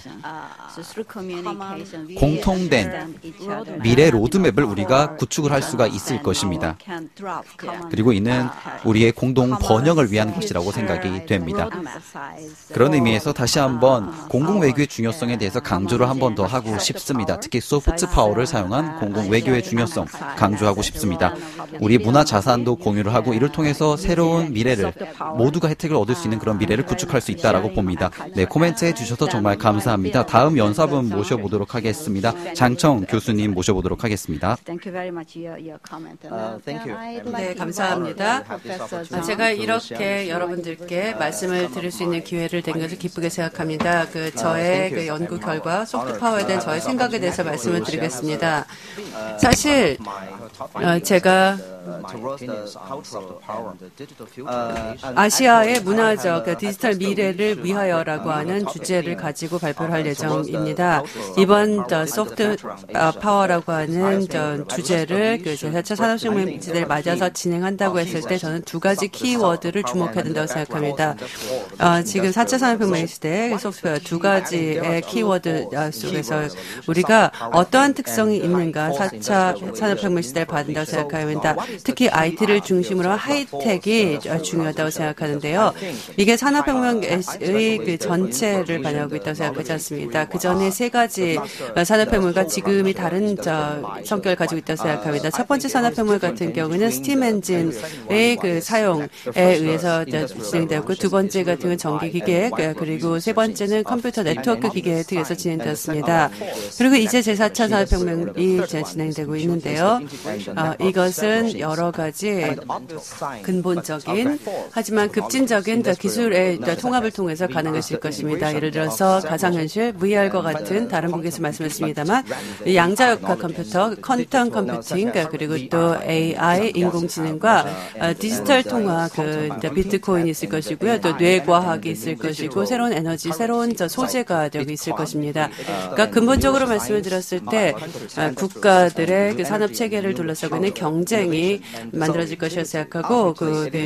공통된 미래 로드맵을 우리가 구축을 할 수가 있을 것입니다. 그리고 이는 우리의 공동 번영을 위한 것이라고 생각이 됩니다. 그런 의미에서 다시 한번 공공외교의 중요성에 대해서 강조를 한 번 더 하고 싶습니다. 특히 소프트 파워를 사용한 공공외교의 중요성 강조하고 싶습니다. 우리 문화 자산도 공유를 하고, 이를 통해서 새로운 미래를, 모두가 혜택을 얻을 수 있는 그런 미래를 구축할 수 있다라고 봅니다. 네, 코멘트 해주셔서 정말 감사합니다. 다음 연사분 모셔보도록 하겠습니다. 장청 교수님 모셔보도록 하겠습니다. 네, 감사합니다. 제가 이렇게 여러분들께 말씀을 드릴 수 있는 기회를 된 것을 기쁘게 생각합니다. 저의 연구 결과 소프트 파워에 대한 저의 생각에 대해서 말씀을 드리겠습니다. 사실 제가 아시아의 문화적 디지털 미래를 위하여라고 하는 주제를 가지고 발표를 할 예정입니다. 이번 소프트 파워라고 하는 주제를 제4차 산업혁명 시대를 맞아서 진행한다고 했을 때 저는 두 가지 키워드를 주목해야 된다고 생각합니다. 지금 4차 산업혁명 시대의 소프트웨어 두 가지의 키워드 속에서 우리가 어떠한 특성이 있는가 4차 산업혁명 시대를 받는다고 생각합니다. 특히 IT를 중심으로 하이텍이 중요하다고 생각하는데요. 이게 산업혁명의 전체를 반영하고 있다고 생각하지 않습니다. 그 전에 세 가지 산업혁명과 지금이 다른 성격을 가지고 있다고 생각합니다. 첫 번째 산업혁명 같은 경우는 스팀 엔진의 사용에 의해서 진행되었고, 두 번째 같은 경우는 전기기계, 그리고 세 번째는 컴퓨터 네트워크 기계에 의해서 진행되었습니다. 그리고 이제 제4차 산업혁명이 진행되고 있는데요. 이것은 여러 가지 근본적인 하지만 급진적인 기술의 통합을 통해서 가능해질 것입니다. 예를 들어서 가상현실, VR과 같은 다른 부분에서 말씀했습니다만 양자역학 컴퓨터, 퀀텀 컴퓨팅, 그리고 또 AI, 인공지능과 디지털 통화, 비트코인이 있을 것이고요. 또 뇌과학이 있을 것이고 새로운 에너지, 새로운 소재가 여기 있을 것입니다. 그러니까 근본적으로 말씀을 드렸을 때 국가들의 산업 체계를 둘러싸고 있는 경쟁이 만들어질 것이라 생각하고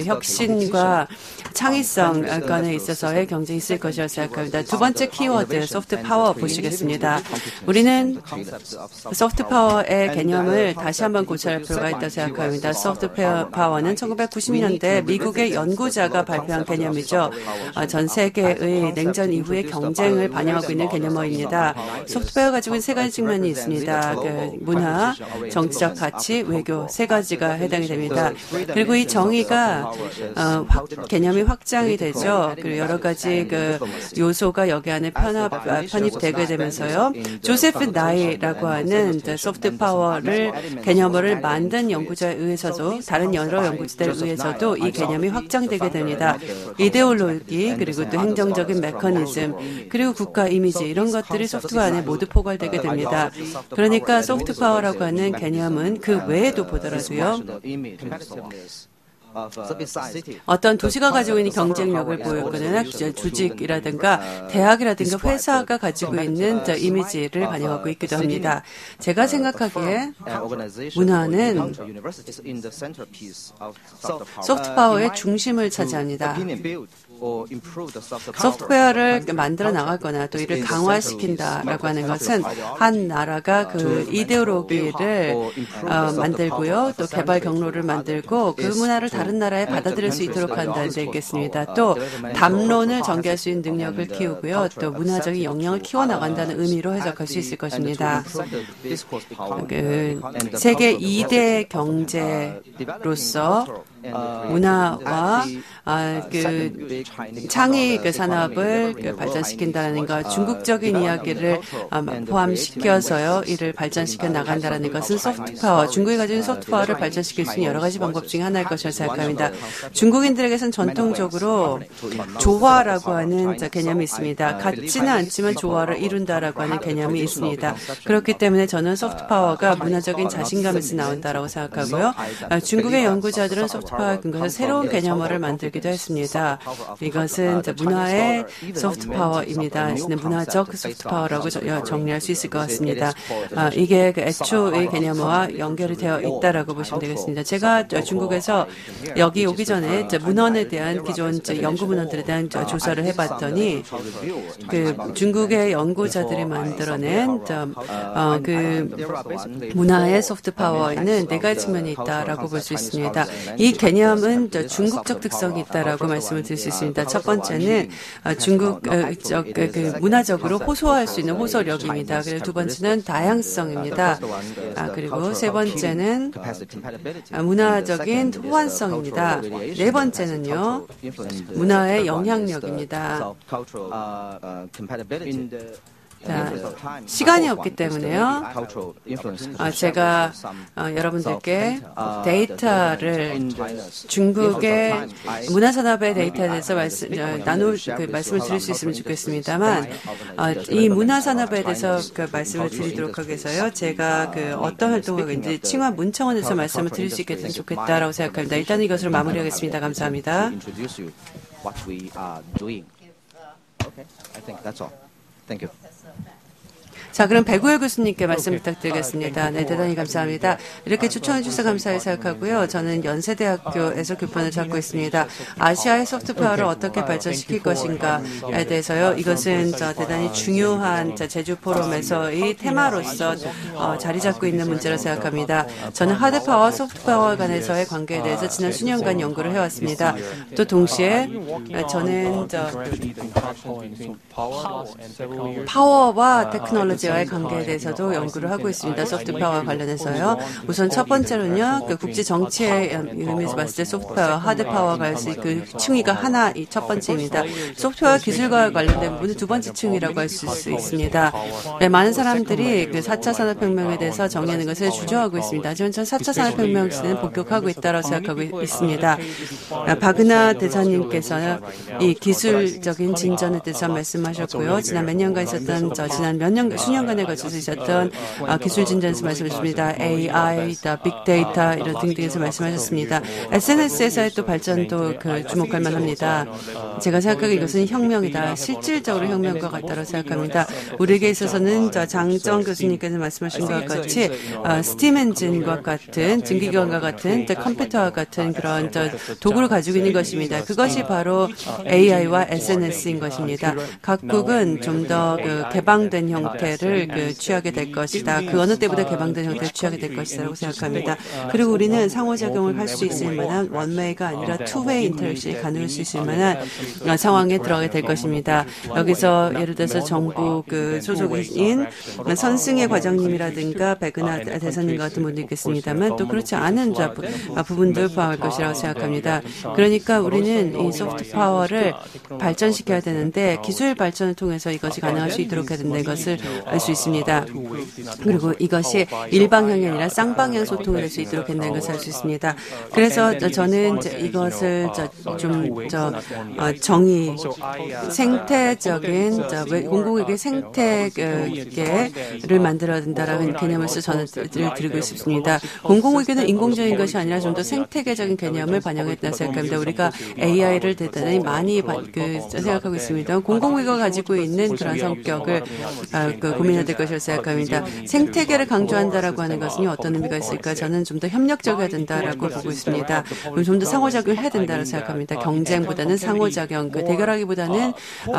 혁신과 창의성 간에 있어서의 경쟁이 있을 것이라 생각합니다. 두 번째 키워드 소프트 파워 보시겠습니다. 우리는 소프트 파워의 개념을 다시 한번 고찰할 필요가 있다고 생각합니다. 소프트 파워는 1990년대 미국의 연구자가 발표한 개념이죠. 전 세계의 냉전 이후의 경쟁을 반영하고 있는 개념어입니다. 소프트 파워가 가지고 있는 세 가지 측면이 있습니다. 문화, 정치적 가치, 외교 세 가지가 해당이 됩니다. 그리고 이 정의가 개념이 확장이 되죠. 그리고 여러 가지 요소가 여기 안에 편입되게 되면서요. 조세프 나이라고 하는 소프트 파워를 개념을 만든 연구자에 의해서도 다른 여러 연구자들에 의해서도 이 개념이 확장되게 됩니다. 이데올로기 그리고 또 행정적인 메커니즘 그리고 국가 이미지 이런 것들이 소프트웨어 안에 모두 포괄되게 됩니다. 그러니까 소프트 파워라고 하는 개념은 그 외에도 보더라도요. 어떤 도시가 가지고 있는 경쟁력을 보여주거나 조직이라든가 대학이라든가 회사가 가지고 있는 이미지를 반영하고 있기도 합니다. 제가 생각하기에 문화는 소프트 파워의 중심을 차지합니다. 소프트웨어를 만들어 나가거나 또 이를 강화시킨다라고 하는 것은 한 나라가 이데올로기를 만들고요. 또 개발 경로를 만들고 그 문화를 다른 나라에 받아들일 수 있도록 한다는 데 있겠습니다. 또 담론을 전개할 수 있는 능력을 키우고요. 또 문화적인 역량을 키워나간다는 의미로 해석할 수 있을 것입니다. 세계 2대 경제로서 문화와 창의 산업을 발전시킨다는 것, 중국적인 이야기를 포함시켜서요, 이를 발전시켜 나간다는 것은 소프트 파워, 중국이 가진 소프트 파워를 발전시킬 수 있는 여러 가지 방법 중에 하나일 것이라고 생각합니다. 중국인들에게서는 전통적으로 조화라고 하는 개념이 있습니다. 같지는 않지만 조화를 이룬다라고 하는 개념이 있습니다. 그렇기 때문에 저는 소프트 파워가 문화적인 자신감에서 나온다라고 생각하고요. 중국의 연구자들은 소프트 파워에 근거해서 새로운 개념어를 만들기도 했습니다. 이것은 문화의 소프트 파워입니다. 문화적 소프트 파워라고 정리할 수 있을 것 같습니다. 이게 애초의 개념어와 연결이 되어 있다라고 보시면 되겠습니다. 제가 중국에서 여기 오기 전에 문헌에 대한 기존 연구 문헌들에 대한 조사를 해봤더니 중국의 연구자들이 만들어낸 문화의 소프트 파워에는 네 가지 측면이 있다라고 볼 수 있습니다. 이 개념은 중국적 특성이 있다라고 말씀을 드릴 수 있습니다. 첫 번째는 중국적 문화적으로 호소할 수 있는 호소력입니다. 그리고 두 번째는 다양성입니다. 그리고 세 번째는 문화적인 호환성입니다. 네 번째는요, 문화의 영향력입니다. 자, 시간이 없기 때문에요. 제가 여러분들께 데이터를 중국의 문화산업의 데이터에 대해서 말씀을 드릴 수 있으면 좋겠습니다만 이 문화산업에 대해서 말씀을 드리도록 하기 위해서요. 제가 어떤 활동을 하고 있는지 칭화 문청원에서 말씀을 드릴 수 있게 되면 좋겠다라고 생각합니다. 일단은 이것으로 마무리하겠습니다. 감사합니다. 자, 그럼 배구열 교수님께 말씀 부탁드리겠습니다. 네, 대단히 감사합니다. 이렇게 추천해 주셔서 감사히 생각하고요. 저는 연세대학교에서 교편을 맡고 있습니다. 아시아의 소프트파워를 어떻게 발전시킬 것인가에 대해서요. 이것은 대단히 중요한 제주 포럼에서의 테마로서 자리 잡고 있는 문제라 생각합니다. 저는 하드파워, 소프트파워 간에서의 관계에 대해서 지난 수년간 연구를 해왔습니다. 또 동시에 저는 파워와 테크놀로지와의 관계에 대해서도 연구를 하고 있습니다. 소프트파워와 관련해서요. 우선 첫 번째로는요. 국제 정치의 의미에서 봤을 때 소프트파워, 하드파워가 할 수 있는 층위가 하나, 이 첫 번째입니다. 소프트웨어 기술과 관련된 부분은 두 번째 층이라고 할 수 있습니다. 네, 많은 사람들이 4차 산업혁명에 대해서 정의하는 것을 주저하고 있습니다. 하지만 전 4차 산업혁명 시대는 복격하고 있다고 생각하고 있습니다. 박은하 대사님께서는 이 기술적인 진전에 대해서 말씀하셨고요. 지난 몇 년간 있었던, 수년간에 걸쳐서 있었던 기술 진전에서 말씀하셨습니다. AI, 빅데이터 이런 등등에서 말씀하셨습니다. SNS에서의 또 발전도 주목할 만합니다. 제가 생각하기에 이것은 혁명이다. 실질적으로 혁명과 같다고 생각합니다. 우리에게 있어서는 장정 교수님께서 말씀하신 것 같이 스팀 엔진과 같은 증기기관과 같은 컴퓨터와 같은 그런 도구를 가지고 있는 것입니다. 그것이 바로 AI와 SNS인 것입니다. 각국은 좀 더 개방된 형태를 취하게 될 것이다. 그 어느 때보다 개방된 형태를 취하게 될 것이라고 생각합니다. 그리고 우리는 상호작용을 할 수 있을 만한 원웨이가 아니라 투웨이 인터랙션이 가능할 수 있을 만한 상황에 들어가게 될 것입니다. 여기서 예를 들어서 정부 소속인 선승의 과장님이라든가 백은하 대사님 같은 분도 있겠습니다만 또 그렇지 않은 부분들 포함할 것이라고 생각합니다. 그러니까 우리는 이 소프트 파워를 발전시켜야 되는데 기술 발전을 통해서 이것이 가능할 수 있도록 해야 된다는 것을 알 수 있습니다. 그리고 이것이 일방향이 아니라 쌍방향 소통을 할 수 있도록 한다는 것을 알 수 있습니다. 그래서 저는 이것을 정의, 생태적인 공공에게 생태계를 만들어야 된다라는 개념에서 저는 드리고 싶습니다. 공공의견은 인공적인 것이 아니라 좀 더 생태계적인 개념을 반영했다고 생각합니다. 우리가 AI를 대단히 많이 생각하고 있습니다. 공공의견가 가지고 있는 그런 성격을 고민해야 될 것이라고 생각합니다. 생태계를 강조한다라고 하는 것은 어떤 의미가 있을까? 저는 좀 더 협력적이어야 된다라고 보고 있습니다. 좀 더 상호작용을 해야 된다고 생각합니다. 경쟁보다는 상호작용, 대결하기보다는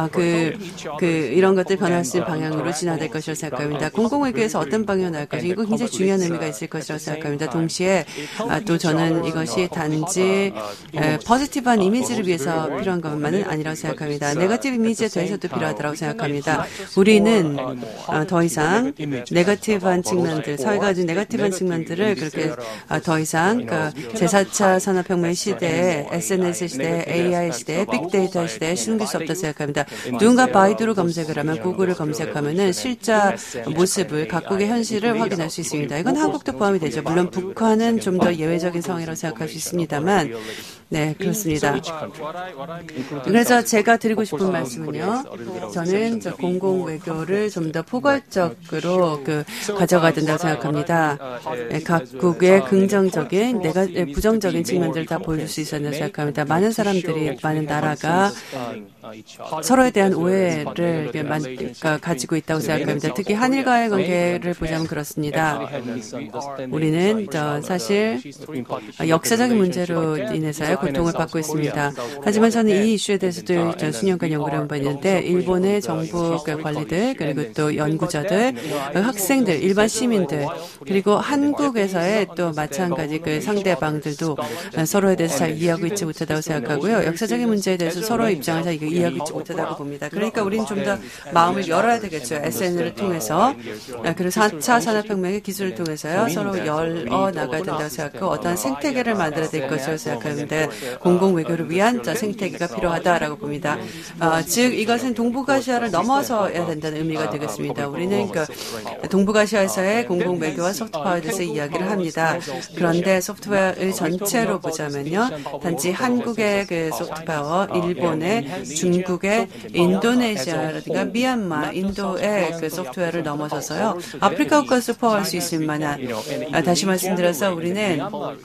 이런 것들 변할 수 있는 방향으로 진화될 것이라고 생각합니다. 공공의교에서 어떤 방향으로 나올 것인가? 이거 굉장히 중요한 의미가 있을 것이라고 생각합니다. 동시에 또 저는 이것이 단지 포지티브한 이미지를 위해서 필요한 것만은 아니라고 생각합니다. 네거티브 이미지에 대해서도 필요하다고 생각합니다. 우리는 더 이상 네거티브한 측면들, 사회가 가진 네거티브한 측면들을 그렇게 더 이상 제4차 산업혁명 시대에 SNS 시대에 AI 시대에 빅데이터 시대에 숨길 수 없다고 생각합니다. 누군가 바이두를 검색을 하면 구글을 검색하면은 실제 모습을 각국의 현실을 확인할 수 있습니다. 이건 한국도 포함이 되죠. 물론 북한은 좀 더 예외적인 상황이라고 생각할 수 있습니다만 네, 그렇습니다. 그래서 제가 드리고 싶은 말씀은요. 저는 공공외교를 좀 더 포괄적으로 가져가야 된다고 생각합니다. 각국의 긍정적인, 부정적인 측면들을 다 보여줄 수 있어야 된다고 생각합니다. 많은 사람들이, 많은 나라가 서로에 대한 오해를 가지고 있다고 생각합니다. 특히 한일과의 관계를 보자면 그렇습니다. 우리는 사실 역사적인 문제로 인해서요. 고통을 받고 있습니다. 하지만 저는 이 이슈에 대해서도 수년간 연구를 한 바 있는데 일본의 정부 관리들 그리고 또 연구자들, 학생들, 일반 시민들 그리고 한국에서의 또 마찬가지 상대방들도 서로에 대해서 잘 이해하고 있지 못하다고 생각하고요. 역사적인 문제에 대해서 서로의 입장을 잘 이해하고 있지 못하다고 봅니다. 그러니까 우리는 좀 더 마음을 열어야 되겠죠. SNS를 통해서 그리고 4차 산업혁명의 기술을 통해서요. 서로 열어 나가야 된다고 생각하고 어떤 생태계를 만들어야 될 것이라고 생각하는데 있는 공공 외교를 위한 생태계가 필요하다라고 봅니다. 즉 이것은 동북아시아를 넘어서야 된다는 의미가 되겠습니다. 우리는 동북아시아에서의 공공 외교와 소프트파워에 대해서 이야기를 합니다. 그런데 소프트웨어의 전체로 보자면요, 단지 한국의 소프트파워, 일본의, 중국의, 인도네시아라든가 미얀마, 인도의 소프트웨어를 넘어서서요, 아프리카 국가를 소프트웨어할 수 있을 만한, 다시 말씀드려서 우리는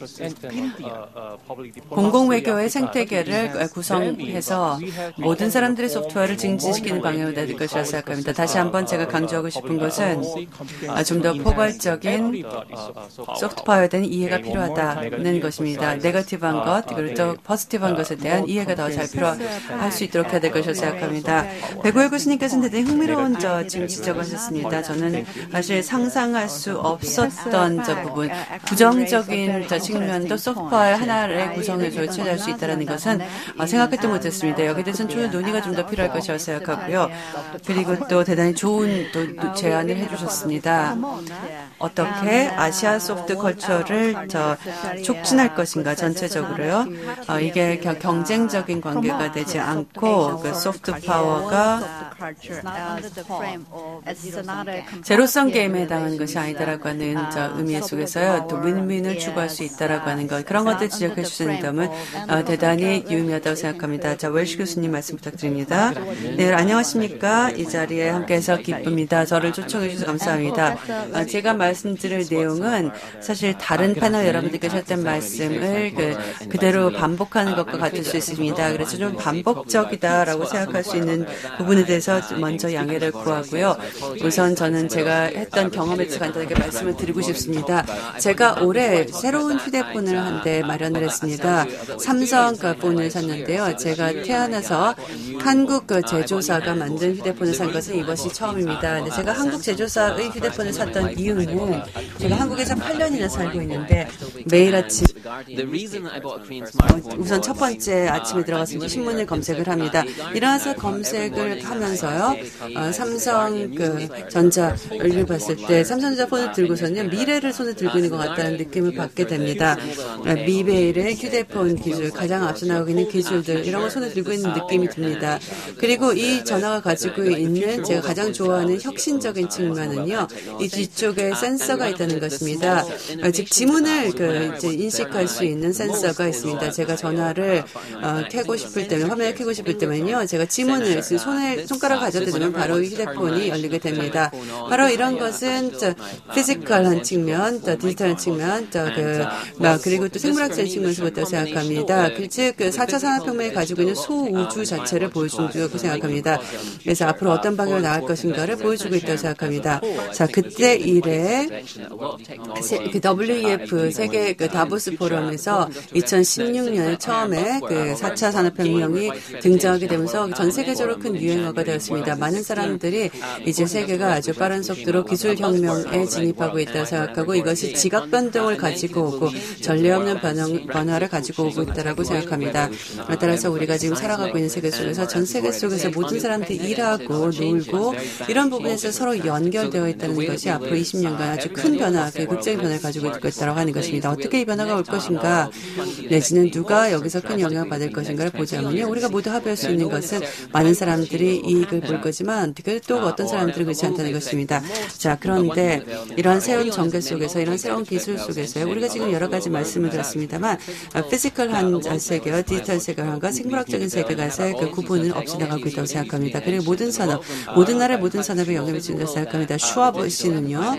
공공외교의 생태계를 구성해서 모든 사람들의 소프트웨어를 증진시키는 방향으로 될 것이라 생각합니다. 다시 한번 제가 강조하고 싶은 것은 좀 더 포괄적인 소프트파워에 대한 이해가 필요하다는 것입니다. 네거티브한 것, 그리고 또 포지티브한 것에 대한 이해가 더 잘 필요할 수 있도록 해야 될 것이라고 생각합니다. 배구엘 교수님께서는 대단히 흥미로운 지금 지적하셨습니다. 저는 사실 상상할 수 없었던 부분, 부정적인 측면도 소프트파워의 하나의 구성에서 취할 수 있다는 것은 생각했도 못했습니다. 여기에 대해서는 좀 논의가 좀 더 필요할 것이라고 생각하고요. 그리고 또 대단히 좋은 또 제안을 해주셨습니다. 어떻게 아시아 소프트 컬처를 촉진할 것인가 전체적으로요. 이게 경쟁적인 관계가 되지 않고 소프트 파워가 제로섬 게임에 해당하는 것이 아니다라고 하는 의미 속에서요. 또 윈윈을 추구할 수 있다라고 하는 것, 그런 것들 지적해 주시는 점은 대단히 유의미하다고 생각합니다. 웰시 교수님 말씀 부탁드립니다. 네, 안녕하십니까. 이 자리에 함께해서 기쁩니다. 저를 초청해 주셔서 감사합니다. 제가 말씀드릴 내용은 사실 다른 패널 여러분들께서 했던 말씀을 그대로 반복하는 것과 같을 수 있습니다. 그래서 좀 반복적이다라고 생각할 수 있는 부분에 대해서 먼저 양해를 구하고요. 우선 저는 제가 했던 경험에 대해서 간단하게 말씀을 드리고 싶습니다. 제가 올해 새로운 휴대폰을 한 대 마련을 했습니다. 삼성 폰을 샀는데요. 제가 태어나서 한국 제조사가 만든 휴대폰을 산 것은 이것이 처음입니다. 근데 제가 한국 제조사의 휴대폰을 샀던 이유는 제가 한국에서 8년이나 살고 있는데 매일 아침 우선 첫 번째 아침에 들어가서 신문을 검색을 합니다. 일어나서 검색을 하면서요. 삼성 전자를 봤을 때 삼성전자 폰을 들고서는 미래를 손에 들고 있는 것 같다는 느낌을 받게 됩니다. 미래의 휴대폰 기술, 가장 앞서 나가고 있는 기술들, 이런 걸 손에 들고 있는 느낌이 듭니다. 그리고 이 전화가 가지고 있는 제가 가장 좋아하는 혁신적인 측면은요, 이 뒤쪽에 센서가 있다는 것입니다. 즉 지문을 이제 인식할 수 있는 센서가 있습니다. 제가 전화를 켜고 싶을 때면, 화면을 켜고 싶을 때면요, 제가 지문을 손가락 가져대면 바로 휴대폰이 열리게 됩니다. 바로 이런 것은 피지컬한 측면, 디지털한 측면, 그리고 또 생물학적인 측면에서부터 생각합니다. 즉 4차 산업혁명이 가지고 있는 소우주 자체를 보여준다고 생각합니다. 그래서 앞으로 어떤 방향으로 나갈 것인가를 보여주고 있다고 생각합니다. 자, 그때 이래 WEF 세계 다보스 포럼에서 2016년에 처음에 4차 산업혁명이 등장하게 되면서 전 세계적으로 큰 유행어가 되었습니다. 많은 사람들이 이제 세계가 아주 빠른 속도로 기술혁명에 진입하고 있다고 생각하고, 이것이 지각 변동을 가지고 오고 전례 없는 변화를 가지고 오고 있다고 생각합니다. 따라서 우리가 지금 살아가고 있는 세계 속에서, 전 세계 속에서 모든 사람들이 일하고 놀고 이런 부분에서 서로 연결되어 있다는 것이 앞으로 20년간 아주 큰 변화, 극적인 변화를 가지고 있다고 하는 것입니다. 어떻게 이 변화가 올 것인가, 내지는 누가 여기서 큰 영향을 받을 것인가를 보자면요, 우리가 모두 합의할 수 있는 것은 많은 사람들이 이익을 볼 거지만 또 어떤 사람들은 그렇지 않다는 것입니다. 자, 그런데 이러한 새로운 전개 속에서, 이런 새로운 기술 속에서 우리가 지금 여러 가지 말씀을 드렸습니다만, 피지컬한 세계와 디지털 세계관과 생물학적인 세계관의 구분은 없이 나가고 있다고 생각합니다. 그리고 모든 산업, 모든 나라의 모든 산업에 영향을 준다고 생각합니다. 슈와브 씨는요,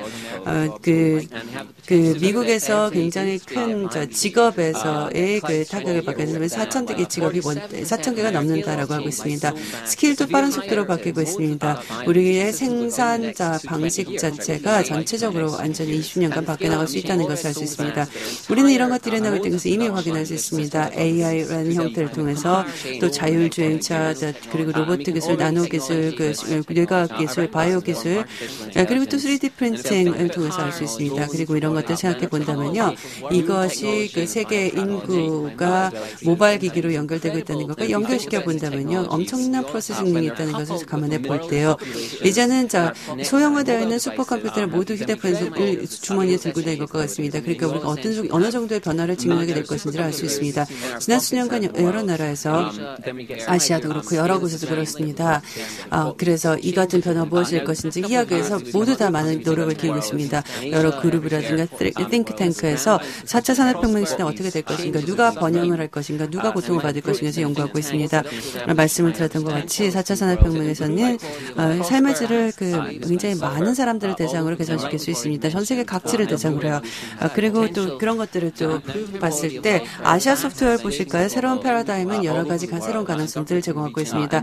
미국에서 굉장히 큰 직업에서의 타격을 받게 되면 4,000개 직업이 4,000개가 넘는다라고 하고 있습니다. 스킬도 빠른 속도로 바뀌고 있습니다. 우리의 생산자 방식 자체가 전체적으로 완전히 20년간 바뀌어 나갈 수 있다는 것을 알 수 있습니다. 우리는 이런 것들이 나올 때 것을 이미 확인할 수 있습니다. AI라는 형태를 통해서 또 자율주행차, 그리고 로봇 기술, 나노 기술, 뇌과학 기술, 바이오 기술, 그리고 또 3D 프린팅을 통해서 알 수 있습니다. 그리고 이런 이런 것들 생각해 본다면요. 이것이 그 세계 인구가 모바일 기기로 연결되고 있다는 것과 연결시켜 본다면요. 엄청난 프로세싱 능력이 있다는 것을 감안해 볼 때요. 이제는 소형화되어 있는 슈퍼컴퓨터를 모두 휴대폰을 주머니에 들고 다니는 것과 같습니다. 그러니까 우리가 어느 정도의 변화를 직면하게 될 것인지를 알 수 있습니다. 지난 수년간 여러 나라에서 아시아도 그렇고 여러 곳에서 그렇습니다. 그래서 이 같은 변화가 무엇일 것인지 이야기해서 모두 다 많은 노력을 기울이고 있습니다. 여러 그룹이라든가 띵크탱크에서 4차 산업혁명 시대 어떻게 될 것인가, 누가 번영을 할 것인가, 누가 고통을 받을 것인가에서 연구하고 있습니다. 말씀을 드렸던 것 같이 4차 산업혁명에서는 삶의 질을 굉장히 많은 사람들을 대상으로 개선시킬 수 있습니다. 전 세계 각지를 대상으로요. 그리고 또 그런 것들을 또 봤을 때 아시아 소프트웨어를 보실까요? 새로운 패러다임은 여러 가지 새로운 가능성들을 제공하고 있습니다.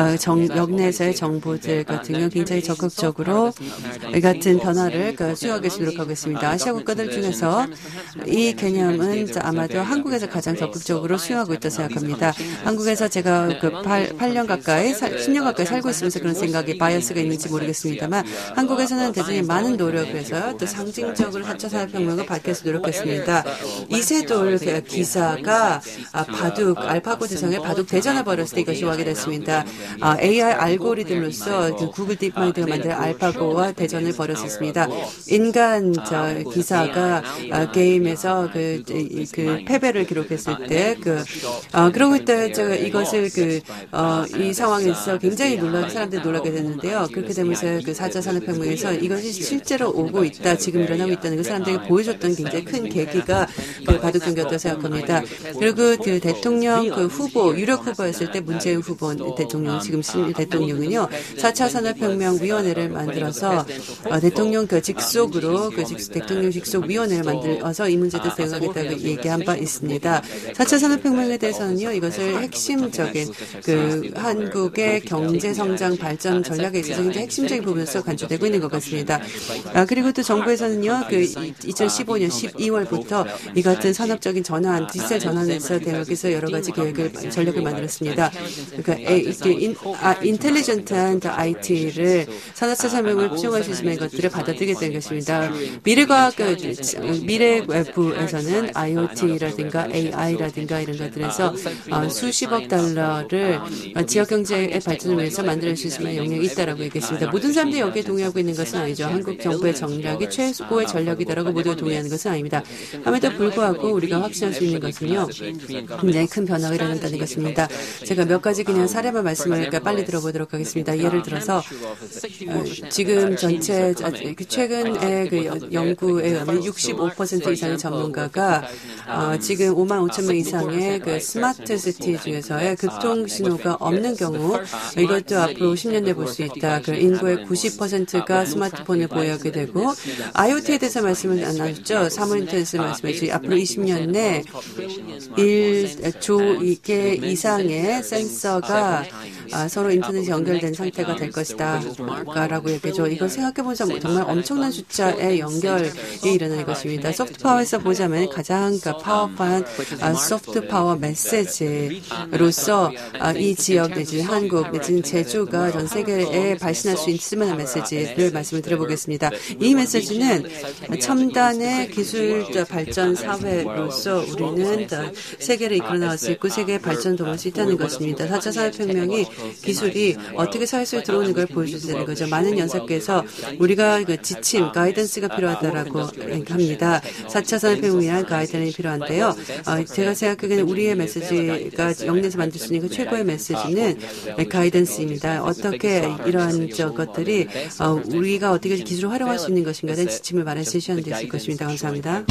역내에서의 정보들 같은 경우 굉장히 적극적으로 이 같은 변화를 수용하기 위해서 노력하고 있습니다. 아시아 국가들 중에서 이 개념은 아마도 한국에서 가장 적극적으로 수용하고 있다고 생각합니다. 한국에서 제가 8년 가까이, 10년 가까이 살고 있으면서 그런 생각이 바이어스가 있는지 모르겠습니다만 한국에서는 대단히 많은 노력을 해서 또 상징적으로 4차 산업혁명을 밝히기 위해서 노력했습니다. 이세돌 기사가 알파고 대상에 바둑 대전을 벌였을 때 이것이 하게 됐습니다. AI 알고리즘으로서 구글 딥마인드가 만든 알파고와 대전을 벌였었습니다. 인간 기사가 게임에서 그 패배를 기록했을 때 그러고 있다 이것을 이 상황에서 굉장히 사람들이 놀라게 됐는데요. 그렇게 되면서 4차 산업혁명에서 이것이 실제로 오고 있다, 지금 일어나고 있다는 걸 사람들에게 보여줬던 굉장히 큰 계기가 바둑 경기였다고 생각합니다. 그리고 대통령 후보, 유력 후보였을 때 문재인 후보 대통령, 지금 대통령은요, 4차 산업혁명위원회를 만들어서 대통령 직속으로 대통령 직속 위원회를 만들어서 이 문제도 생각하겠다고 얘기한 바 있습니다. 4차 산업혁명에 대해서는요, 이것을 핵심적인 한국의 경제 성장 발전 전략에 있어서 굉장히 핵심적인 부분에서 간주되고 있는 것 같습니다. 그리고 또 정부에서는요, 2015년 12월부터 이 같은 산업적인 전환, 디지털 전환에서 대학에서 여러 가지 전략을 만들었습니다. 그러니까 인텔리전트한 IT를 산업사 산업을 수용할 수 있는 것들을 받아들이겠다는 것입니다. 미래부에서는 IoT라든가 AI라든가 이런 것들에서 수십억 달러를 지역 경제의 발전을 위해서 만들 수 있는 영역이 있다라고 얘기했습니다. 모든 사람들이 여기에 동의하고 있는 것은 아니죠. 한국 정부의 전략이 최고의 전략이다라고 모두 동의하는 것은 아닙니다. 함에도 불구하고 우리가 확신할 수 있는 것은요, 굉장히 큰 변화가 일어난다는 것입니다. 제가 몇 가지 그냥 사례만 말씀을 빨리 들어보도록 하겠습니다. 예를 들어서 지금 전체 최근에 연구에 의하면 65% 이상의 전문가가 지금 5만 5천 명 이상의 스마트 시티 중에서의 교통 신호가 없는 경우 이것도 앞으로 10년 내에 볼 수 있다. 인구의 90%가 스마트폰을 보유하게 되고, IoT에 대해서 말씀을 안 하셨죠. 사물인터넷을 말씀하셨죠. 앞으로 20년 내 1조 개 이상의 센서가 서로 인터넷이 연결된 상태가 될 것이다 라고 얘기죠. 이걸 생각해보자면 정말 엄청난 숫자의 연결이 일어나는 것입니다. 소프트파워에서 보자면 가장 파워풀한 소프트파워 메시지로서 이 지역 내지는 한국 내지는 제주가 전 세계에 발신할 수 있을 만한 메시지를 말씀을 드려보겠습니다. 이 메시지는 첨단의 기술 발전 사회로서 우리는 세계를 이끌어 나갈 수 있고 세계의 발전 도모할 수 있다는 것입니다. 4차 산업혁명이 기술이 어떻게 사회 속에 들어오는 걸 보여주는 거죠. 많은 연사께서 우리가 지침, 가이던스가 필요하다라고 합니다. 4차 산업혁명이란 가이드라인이 필요한데요. 제가 생각하기에는 우리의 메시지가 영내에서 만들 수 있는 최고의 메시지는 가이던스입니다. 어떻게 이러한 것들이 우리가 어떻게 기술을 활용할 수 있는 것인가에 대한 지침을 마련해 주시는 데 있을 것입니다. 감사합니다.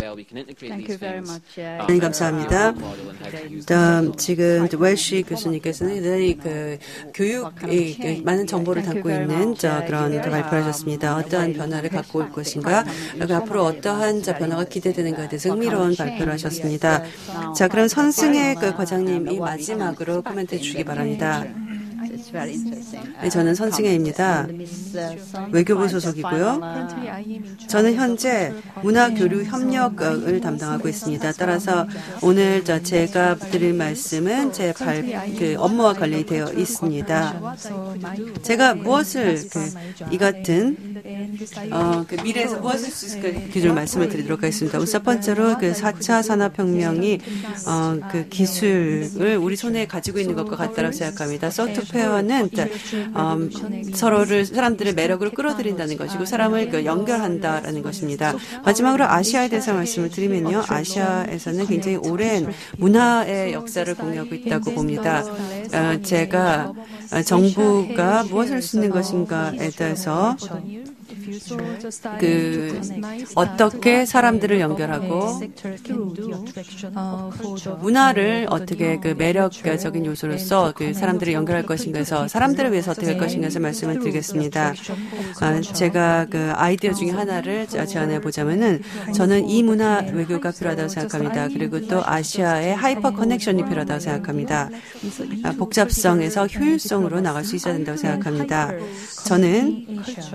네, 감사합니다. 지금 웰시 교수님께서는 교육에 많은 정보를 담고 있는 그런 발표를 하셨습니다. 어떠한 변화를 갖고 올 것인가, 그리고 앞으로 어떠한 변화가 기대되는가에 대해서 흥미로운 발표를 하셨습니다. 자, 그럼 선승의 과장님이 마지막으로 코멘트 해주시기 바랍니다. 네, 저는 선승혜입니다. 외교부 소속이고요. 저는 현재 문화교류 협력을 담당하고 있습니다. 따라서 오늘 제가 드릴 말씀은 제 업무와 관련되어 있습니다. 제가 무엇을 이 같은 미래에서 무엇을 수 있을까 기준을 말씀을 드리도록 하겠습니다. 우선 첫 번째로 4차 산업혁명이 기술을 우리 손에 가지고 있는 것과 같다고 생각합니다. 소프트웨어는 사람들의 매력으로 끌어들인다는 것이고 사람을 연결한다라는 것입니다. 마지막으로 아시아에 대해서 말씀을 드리면요. 아시아에서는 굉장히 오랜 문화의 역사를 공유하고 있다고 봅니다. 제가 정부가 무엇을 할 수 있는 것인가에 대해서 어떻게 사람들을 연결하고 문화를 어떻게 매력적인 요소로서 사람들을 연결할 것인가에서 사람들을 위해서 어떻게 할 것인가에서 말씀을 드리겠습니다. 제가 아이디어 중에 하나를 제안해 보자면은 저는 이 문화 외교가 필요하다고 생각합니다. 그리고 또 아시아의 하이퍼 커넥션이 필요하다고 생각합니다. 복잡성에서 효율성으로 나갈 수 있어야 된다고 생각합니다. 저는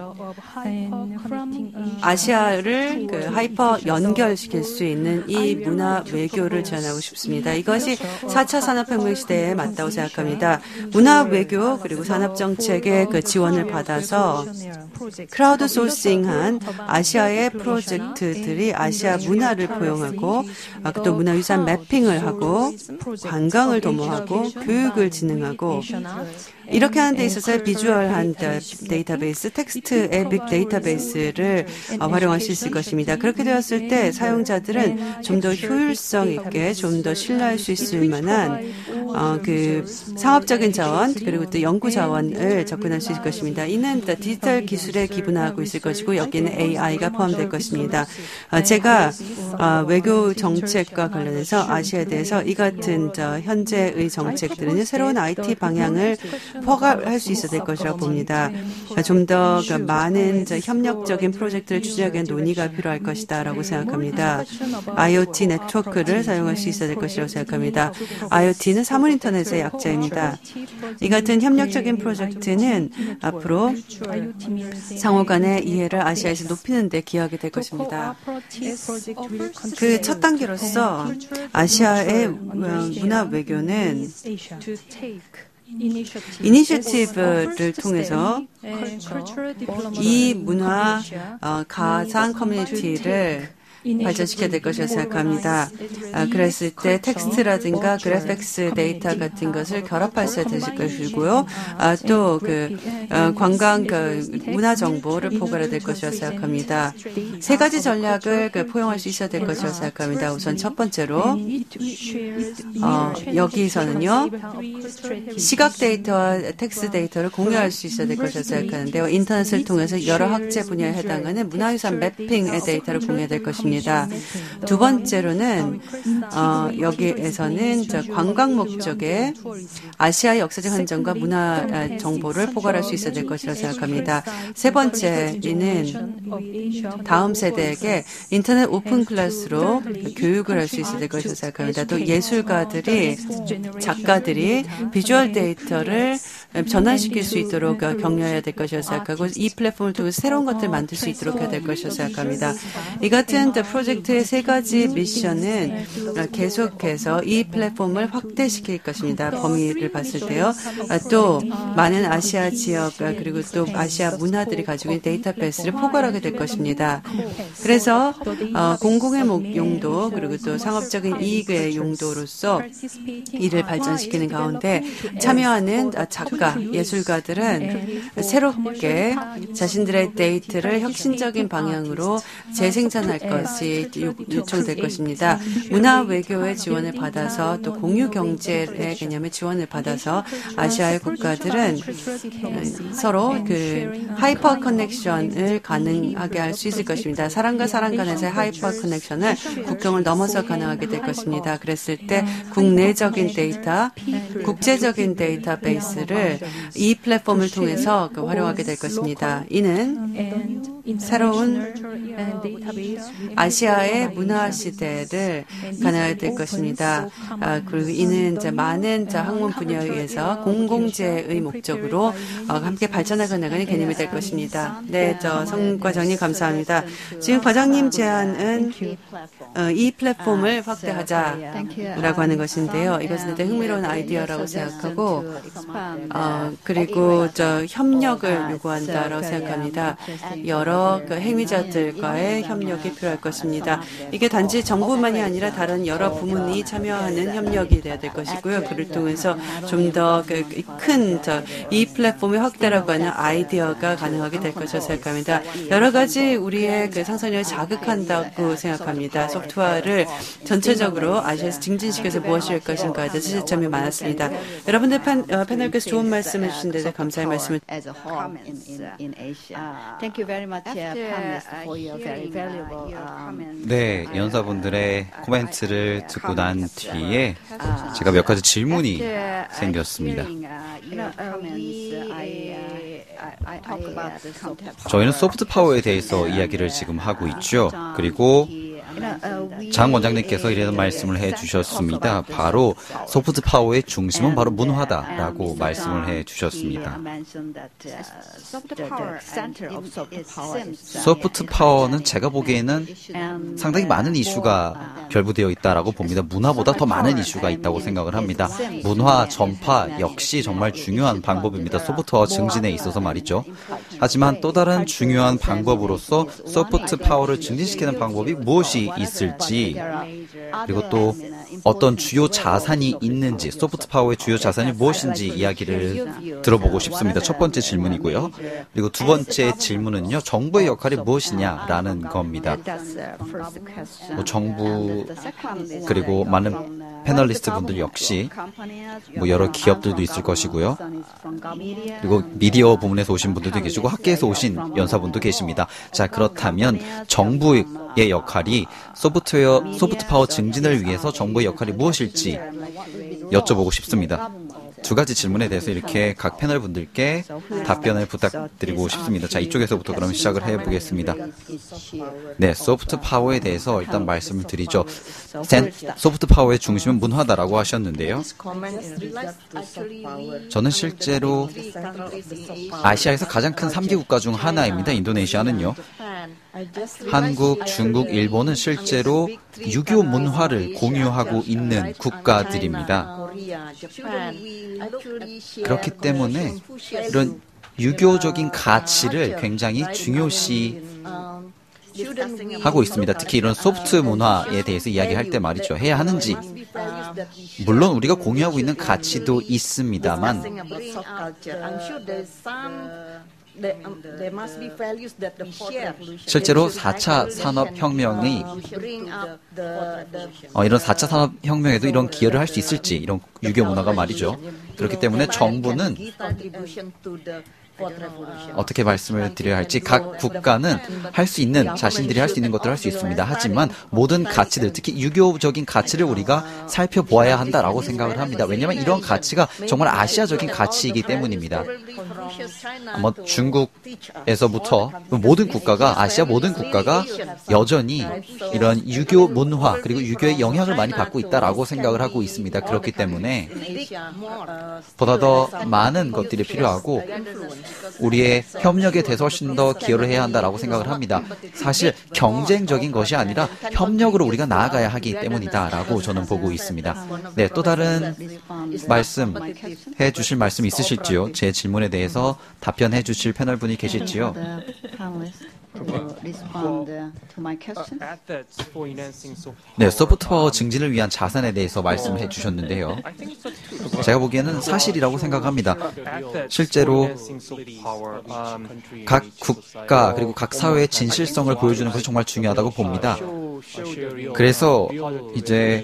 아시아를 하이퍼 연결시킬 수 있는 이 문화 외교를 제안하고 싶습니다. 이것이 4차 산업혁명 시대에 맞다고 생각합니다. 문화 외교 그리고 산업정책의 지원을 받아서 크라우드 소싱한 아시아의 프로젝트들이 아시아 문화를 포용하고 또 문화유산 매핑을 하고 관광을 도모하고 교육을 진흥하고 이렇게 하는 데 있어서 비주얼한 데이터베이스, 텍스트의 빅 데이터베이스를 활용할 수 있을 것입니다. 그렇게 되었을 때 사용자들은 좀 더 효율성 있게 좀 더 신뢰할 수 있을 만한 상업적인 자원 그리고 또 연구 자원을 접근할 수 있을 것입니다. 이는 디지털 기술에 기반하고 있을 것이고 여기는 AI가 포함될 것입니다. 제가 외교 정책과 관련해서 아시아에 대해서 이 같은 현재의 정책들은 새로운 IT 방향을 포괄할 수 있어야 될 것이라고 봅니다. 좀 더 많은 협력적인 프로젝트를 추진하기 위한 논의가 필요할 것이다라고 생각합니다. IoT 네트워크를 사용할 수 있어야 될 것이라고 생각합니다. IoT는 사물 인터넷의 약자입니다. 이 같은 협력적인 프로젝트는 앞으로 상호 간의 이해를 아시아에서 높이는 데 기여하게 될 것입니다. 첫 단계로서 아시아의 문화 외교는 이니셔티브를 통해서 이 문화 가상 커뮤니티를 발전시켜야 될 것이라고 생각합니다. 그랬을 때 텍스트라든가 그래픽스 데이터 같은 것을 결합할 수 있을 것이고요. 또 관광 문화 정보를 포괄해야 될 것이라고 생각합니다. 세 가지 전략을 포용할 수 있어야 될 것이라고 생각합니다. 우선 첫 번째로 여기서는요. 시각 데이터와 텍스트 데이터를 공유할 수 있어야 될 것이라고 생각하는데요. 인터넷을 통해서 여러 학제 분야에 해당하는 문화유산 매핑의 데이터를 공유해야 될 것입니다. 두 번째로는 여기에서는 관광 목적의 아시아의 역사적 흔적과 문화 정보를 포괄할 수 있어야 될 것이라고 생각합니다. 세 번째는 다음 세대에게 인터넷 오픈 클래스로 교육을 할 수 있어야 될 것이라고 생각합니다. 또 예술가들이 작가들이 비주얼 데이터를 전환시킬 수 있도록 격려해야 될 것이라고 생각하고 이 플랫폼을 통해서 새로운 것들을 만들 수 있도록 해야 될 것이라고 생각합니다. 이 같은 프로젝트의 세 가지 미션은 계속해서 이 플랫폼을 확대시킬 것입니다. 범위를 봤을 때요. 또 많은 아시아 지역 그리고 또 아시아 문화들이 가지고 있는 데이터베이스를 포괄하게 될 것입니다. 그래서 공공의 용도 그리고 또 상업적인 이익의 용도로서 이를 발전시키는 가운데 참여하는 작가, 예술가들은 새롭게 자신들의 데이터를 혁신적인 방향으로 재생산할 것이 요청될 것입니다. 문화 외교의 지원을 받아서 또 공유 경제의 개념의 지원을 받아서 아시아의 국가들은 서로 하이퍼 커넥션을 가능하게 할 수 있을 것입니다. 사람과 사람 간에서의 하이퍼 커넥션을 국경을 넘어서 가능하게 될 것입니다. 그랬을 때 국내적인 데이터, 국제적인 데이터베이스를 기회를 이 플랫폼을 통해서 활용하게 될 것입니다. 이는 새로운 아시아의 문화 시대를 가능하게 될 것입니다. 그리고 이는 이제 많은 학문 분야에 의해서 공공재의 목적으로 함께 발전하게 나가는 개념이 될 것입니다. 네, 성 과장님 감사합니다. 지금 과장님 제안은 이 플랫폼을 확대하자라고 하는 것인데요. 이것은 되게 흥미로운 아이디어라고 생각하고 그리고 협력을 요구한다라고 생각합니다. 여러 행위자들과의 협력이 필요할 것입니다. 이게 단지 정부만이 아니라 다른 여러 부문이 참여하는 협력이 돼야 될 것이고요. 그를 통해서 좀 더 큰 이 플랫폼의 확대라고 하는 아이디어가 가능하게 될 것이라고 생각합니다. 여러 가지 우리의 상상력을 자극한다고 생각합니다. 소프트웨어를 전체적으로 아시아에서 증진시켜서 무엇일 것인가에 대해서 시점이 많았습니다. 여러분들 패널께서 좋은 말씀을 주신 데 대해 감사의 말씀을 네, 연사분들의 코멘트를 듣고 난 뒤에 제가 몇 가지 질문이 생겼습니다. 저희는 소프트 파워에 대해서 이야기를 지금 하고 있죠. 그리고 장 원장님께서 이런 말씀을 해주셨습니다. 바로 소프트 파워의 중심은 바로 문화다라고 말씀을 해주셨습니다. 소프트 파워는 제가 보기에는 상당히 많은 이슈가 결부되어 있다라고 봅니다. 문화보다 더 많은 이슈가 있다고 생각을 합니다. 문화 전파 역시 정말 중요한 방법입니다. 소프트파워 증진에 있어서 말이죠. 하지만 또 다른 중요한 방법으로서 소프트 파워를 증진시키는 방법이 무엇이 있을지, 그리고 또 어떤 주요 자산이 있는지, 소프트 파워의 주요 자산이 무엇인지 이야기를 들어보고 싶습니다. 첫 번째 질문이고요. 그리고 두 번째 질문은요, 정부의 역할이 무엇이냐라는 겁니다. 정부 그리고 많은 패널리스트 분들 역시 여러 기업들도 있을 것이고요. 그리고 미디어 부문에서 오신 분들도 계시고 학계에서 오신 연사분도 계십니다. 자, 그렇다면 정부의 역할이 소프트 파워 증진을 위해서 정부의 역할이 무엇일지 여쭤보고 싶습니다. 두 가지 질문에 대해서 이렇게 각 패널 분들께 답변을 부탁드리고 싶습니다. 자, 이쪽에서부터 그럼 시작을 해보겠습니다. 네, 소프트 파워에 대해서 일단 말씀을 드리죠. 소프트 파워의 중심은 문화다라고 하셨는데요. 저는 실제로 아시아에서 가장 큰 3개 국가 중 하나입니다. 인도네시아는요. 한국, 중국, 일본은 실제로 유교 문화를 공유하고 있는 국가들입니다. 그렇기 때문에 이런 유교적인 가치를 굉장히 중요시 하고 있습니다. 특히 이런 소프트 문화에 대해서 이야기할 때 말이죠. 해야 하는지. 물론 우리가 공유하고 있는 가치도 있습니다만 실제로 4차 산업혁명이 이런 4차 산업혁명에도 이런 기여를 할 수 있을지, 이런 유교 문화가 말이죠. 그렇기 때문에 정부는 어떻게 말씀을 드려야 할지, 각 국가는 할 수 있는, 자신들이 할 수 있는 것들을 할 수 있습니다. 하지만 모든 가치들, 특히 유교적인 가치를 우리가 살펴보아야 한다라고 생각을 합니다. 왜냐하면 이런 가치가 정말 아시아적인 가치이기 때문입니다. 중국에서부터 모든 국가가, 아시아 모든 국가가 여전히 이런 유교 문화 그리고 유교의 영향을 많이 받고 있다라고 생각을 하고 있습니다. 그렇기 때문에 보다 더 많은 것들이 필요하고 우리의 협력에 대해서 훨씬 더 기여를 해야 한다라고 생각을 합니다. 사실 경쟁적인 것이 아니라 협력으로 우리가 나아가야 하기 때문이다라고 저는 보고 있습니다. 네, 또 다른 말씀 해주실 말씀 있으실지요? 제 질문에 대해서 답변해 주실 패널분이 계실지요? 네, 소프트파워 증진을 위한 자산에 대해서 말씀을 해주셨는데요. 제가 보기에는 사실이라고 생각합니다. 실제로 각 국가 그리고 각 사회의 진실성을 보여주는 것이 정말 중요하다고 봅니다. 그래서 이제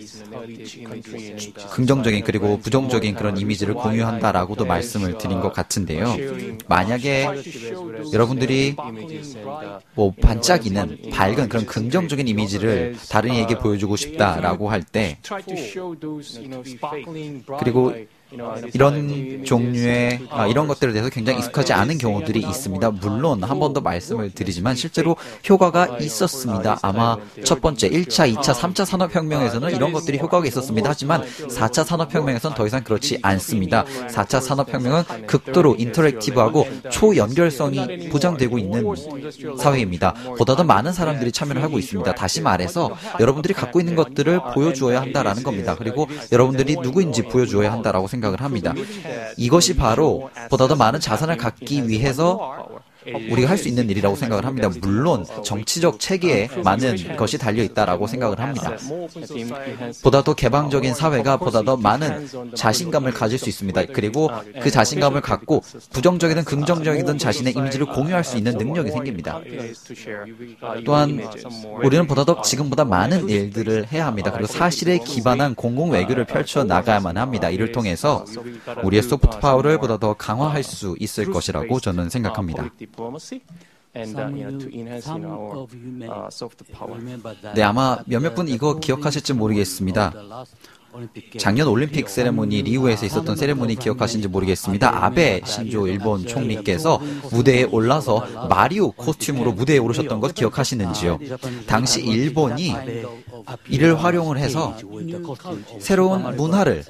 긍정적인 그리고 부정적인 그런 이미지를 공유한다라고도 말씀을 드린 것 같은데요. 만약에 여러분들이 반짝이는 밝은 그런 긍정적인 이미지를 다른 이에게 보여주고 싶다라고 할 때, 그리고 이런 종류의 이런 것들에 대해서 굉장히 익숙하지 않은 경우들이 있습니다. 물론 한 번 더 말씀을 드리지만 실제로 효과가 있었습니다. 아마 첫 번째 1차, 2차, 3차 산업혁명에서는 이런 것들이 효과가 있었습니다. 하지만 4차 산업혁명에서는 더 이상 그렇지 않습니다. 4차 산업혁명은 극도로 인터랙티브하고 초연결성이 보장되고 있는 사회입니다. 보다 더 많은 사람들이 참여를 하고 있습니다. 다시 말해서 여러분들이 갖고 있는 것들을 보여주어야 한다라는 겁니다. 그리고 여러분들이 누구인지 보여주어야 한다라고 생각을 합니다. 이것이 바로 보다 더 많은 자산을 갖기 위해서 우리가 할 수 있는 일이라고 생각을 합니다. 물론 정치적 체계에 많은 것이 달려있다라고 생각을 합니다. 보다 더 개방적인 사회가 보다 더 많은 자신감을 가질 수 있습니다. 그리고 그 자신감을 갖고 부정적이든 긍정적이든 자신의 이미지를 공유할 수 있는 능력이 생깁니다. 또한 우리는 보다 더 지금보다 많은 일들을 해야 합니다. 그리고 사실에 기반한 공공외교를 펼쳐나가야만 합니다. 이를 통해서 우리의 소프트 파워를 보다 더 강화할 수 있을 것이라고 저는 생각합니다. 네, 아마 몇몇 분 이거 기억하실지 모르겠습니다. 작년 올림픽 세레모니 리우에서 있었던 세레모니 기억하시는지 모르겠습니다. 아베 신조 일본 총리께서 무대에 올라서 마리오 코스튬으로 무대에 오르셨던 것 기억하시는지요? 당시 일본이 이를 활용을 해서 새로운 문화를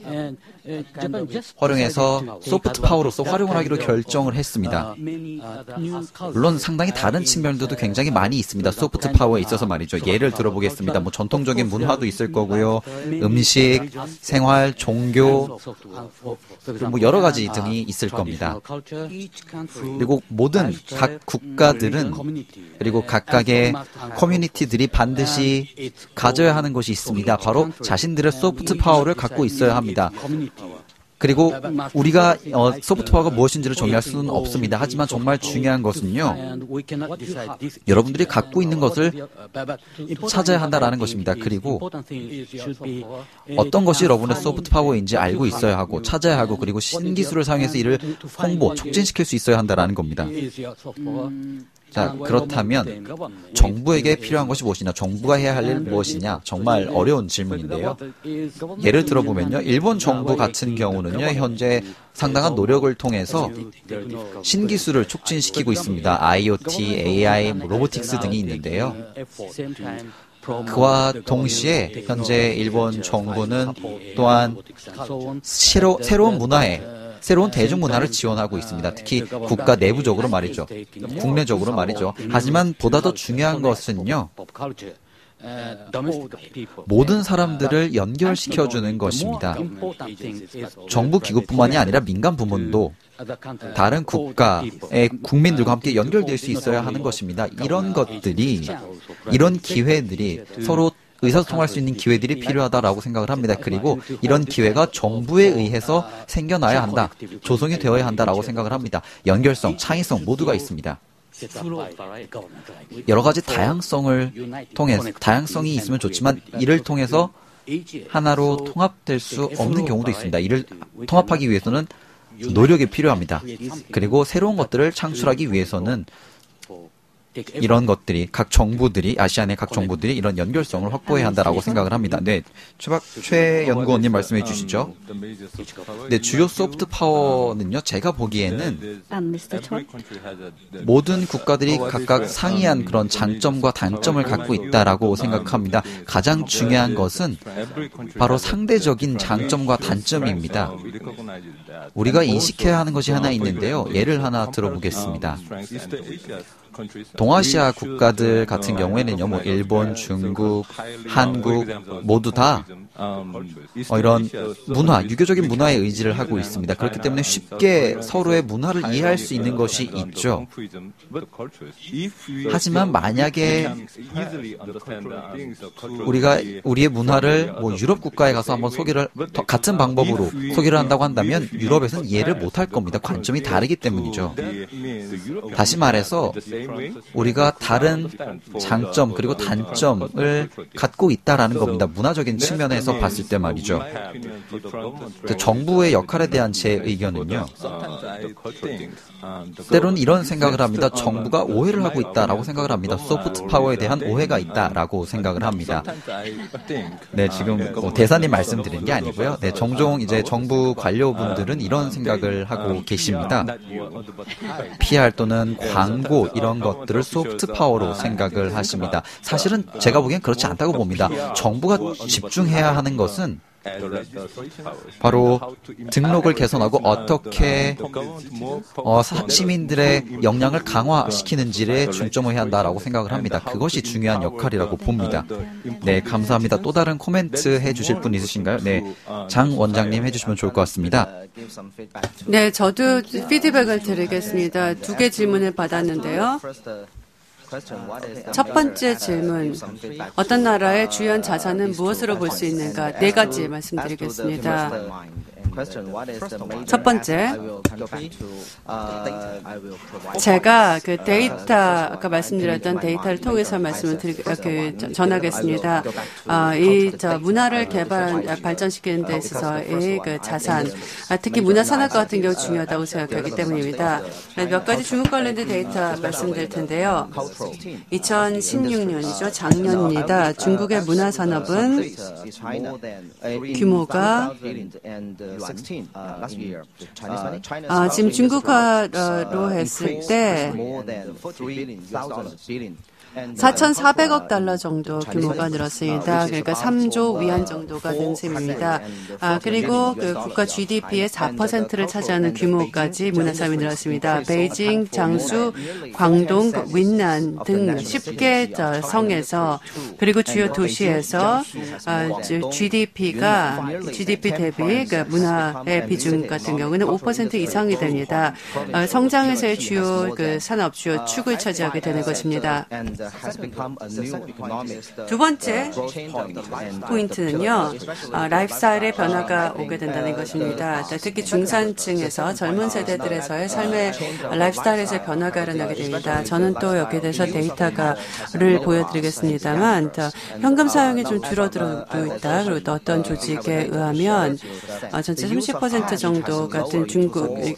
활용해서 소프트 파워로서 활용을 하기로 결정을 했습니다. 물론 상당히 다른 측면들도 굉장히 많이 있습니다. 소프트 파워에 있어서 말이죠. 예를 들어보겠습니다. 뭐 전통적인 문화도 있을 거고요. 음식, 생활, 종교, 그리고 뭐 여러 가지 등이 있을 겁니다. 그리고 모든 각 국가들은 그리고 각각의 커뮤니티들이 반드시 가져야 하는 것이 있습니다. 바로 자신들의 소프트 파워를 갖고 있어야 합니다. 그리고 우리가 소프트 파워가 무엇인지를 정의할 수는 없습니다. 하지만 정말 중요한 것은요, 여러분들이 갖고 있는 것을 찾아야 한다라는 것입니다. 그리고 어떤 것이 여러분의 소프트 파워인지 알고 있어야 하고 찾아야 하고 그리고 신기술을 사용해서 이를 홍보, 촉진시킬 수 있어야 한다라는 겁니다. 자, 그렇다면 정부에게 필요한 것이 무엇이냐, 정부가 해야 할 일 무엇이냐, 정말 어려운 질문인데요. 예를 들어보면요, 일본 정부 같은 경우는요, 현재 상당한 노력을 통해서 신기술을 촉진시키고 있습니다. IoT, AI, 로보틱스 등이 있는데요. 그와 동시에 현재 일본 정부는 또한 새로운 문화에 새로운 대중문화를 지원하고 있습니다. 특히 국가 내부적으로 말이죠. 국내적으로 말이죠. 하지만 보다 더 중요한 것은요, 모든 사람들을 연결시켜주는 것입니다. 정부 기구뿐만이 아니라 민간 부문도 다른 국가의 국민들과 함께 연결될 수 있어야 하는 것입니다. 이런 것들이, 이런 기회들이 서로 의사소통할 수 있는 기회들이 필요하다라고 생각을 합니다. 그리고 이런 기회가 정부에 의해서 생겨나야 한다, 조성이 되어야 한다라고 생각을 합니다. 연결성, 창의성 모두가 있습니다. 여러 가지 다양성이 있으면 좋지만 이를 통해서 하나로 통합될 수 없는 경우도 있습니다. 이를 통합하기 위해서는 노력이 필요합니다. 그리고 새로운 것들을 창출하기 위해서는 이런 것들이 각 정부들이, 아시아의 각 정부들이 이런 연결성을 확보해야 한다라고 생각을 합니다. 네, 최 연구원님 말씀해 주시죠. 네, 주요 소프트 파워는요, 제가 보기에는 모든 국가들이 각각 상이한 그런 장점과 단점을 갖고 있다라고 생각합니다. 가장 중요한 것은 바로 상대적인 장점과 단점입니다. 우리가 인식해야 하는 것이 하나 있는데요. 예를 하나 들어보겠습니다. 동아시아 국가들 같은 경우에는요, 뭐 일본, 중국, 한국 모두 다 이런 문화, 유교적인 문화에 의지를 하고 있습니다. 그렇기 때문에 쉽게 서로의 문화를 이해할 수 있는 것이 있죠. 하지만 만약에 우리가 우리의 문화를 뭐 유럽 국가에 가서 한번 같은 방법으로 소개를 한다고 한다면 유럽에서는 이해를 못할 겁니다. 관점이 다르기 때문이죠. 다시 말해서 우리가 다른 장점 그리고 단점을 갖고 있다라는 겁니다. 문화적인 측면에서 봤을 때 말이죠. 정부의 역할에 대한 제 의견은요. 때로는 이런 생각을 합니다. 정부가 오해를 하고 있다라고 생각을 합니다. 소프트 파워에 대한 오해가 있다라고 생각을 합니다. 네, 지금 대사님 말씀드린 게 아니고요. 네, 종종 이제 정부 관료분들은 이런 생각을 하고 계십니다. PR 또는 광고 이런 것들을 소프트 파워로 생각을 하십니다. 사실은 제가 보기엔 그렇지 않다고 봅니다. 정부가 집중해야 하는 것은 바로 등록을 개선하고 어떻게 시민들의 역량을 강화시키는지에 중점을 해야 한다라고 생각을 합니다. 그것이 중요한 역할이라고 봅니다. 네, 감사합니다. 또 다른 코멘트 해주실 분 있으신가요? 네, 장 원장님 해주시면 좋을 것 같습니다. 네, 저도 피드백을 드리겠습니다. 2개 질문을 받았는데요. 첫 번째 질문, 어떤 나라의 주요한 자산은 무엇으로 볼 수 있는가? 4가지 말씀드리겠습니다. 첫 번째, 제가 그 데이터, 아까 말씀드렸던 데이터를 통해서 말씀을 전하겠습니다. 문화를 발전시키는 데 있어서의 그 자산, 특히 문화산업과 같은 경우 중요하다고 생각하기 때문입니다. 몇 가지 중국 관련된 데이터 말씀드릴 텐데요. 2016년이죠. 작년입니다. 중국의 문화산업은 규모가 지금 중국화로 했을 때 4,400억 달러 정도 규모가 늘었습니다. 그러니까 3조 위안 정도가 는 셈입니다. 그리고 그 국가 GDP의 4%를 차지하는 규모까지 문화산업이 늘었습니다. 베이징, 장수, 광동, 윈난 등 10개 성에서 그리고 주요 도시에서 GDP 대비 그 문화의 비중 같은 경우는 5% 이상이 됩니다. 성장에서의 주요 그 산업, 주요 축을 차지하게 되는 것입니다. 두 번째 포인트는요, 라이프스타일의 변화가 오게 된다는 것입니다. 특히 중산층에서 젊은 세대들에서의 삶의 라이프스타일에서의 변화가 일어나게 됩니다. 저는 또 여기에 대해서 데이터를 보여드리겠습니다만, 현금 사용이 좀 줄어들고 있다. 그리고 또 어떤 조직에 의하면 전체 30% 정도 같은 중국의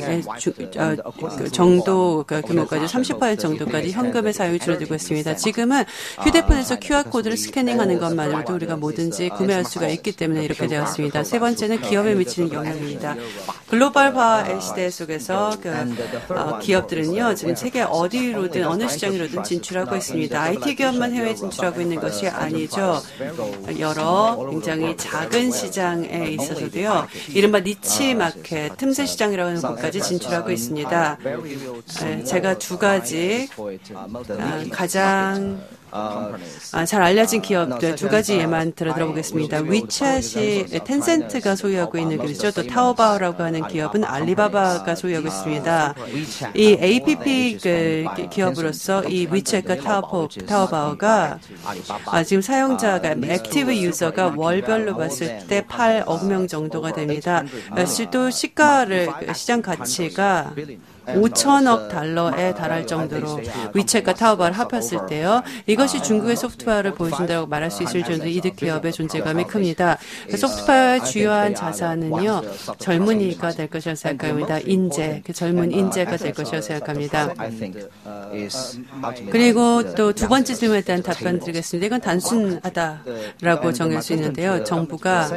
정도 규모까지 30% 정도까지 현금의 사용이 줄어들고 있습니다. 지금은 휴대폰에서 QR코드를 스캐닝하는 것만으로도 우리가 뭐든지 구매할 수가 있기 때문에 이렇게 되었습니다. 세 번째는 기업에 미치는 영향입니다. 글로벌화의 시대 속에서 기업들은요, 지금 세계 어디로든 어느 시장으로든 진출하고 있습니다. IT 기업만 해외에 진출하고 있는 것이 아니죠. 여러 굉장히 작은 시장에 있어서도요, 이른바 니치 마켓, 틈새 시장이라고 하는 곳까지 진출하고 있습니다. 제가 2가지 가장 잘 알려진 기업들 2가지 예만 들어보겠습니다. 위챗이 텐센트가 소유하고 있는 기업이죠. 또 타오바오라고 하는 기업은 알리바바가 소유하고 있습니다. 이 APP 기업으로서 이 위챗과 타오바오가 지금 사용자가 액티브 유저가 월별로 봤을 때 8억 명 정도가 됩니다. 또 시장 가치가 5천억 달러에 달할 정도로 위챗과 타오바오를 합했을 때요. 이것이 중국의 소프트웨어를 보여준다고 말할 수 있을 정도로 이득 기업의 존재감이 큽니다. 소프트웨어의 주요한 자산은요, 젊은이가 될 것이라고 생각합니다. 그 젊은 인재가 될 것이라고 생각합니다. 그리고 또 2번째 질문에 대한 답변 드리겠습니다. 이건 단순하다라고 정할 수 있는데요. 정부가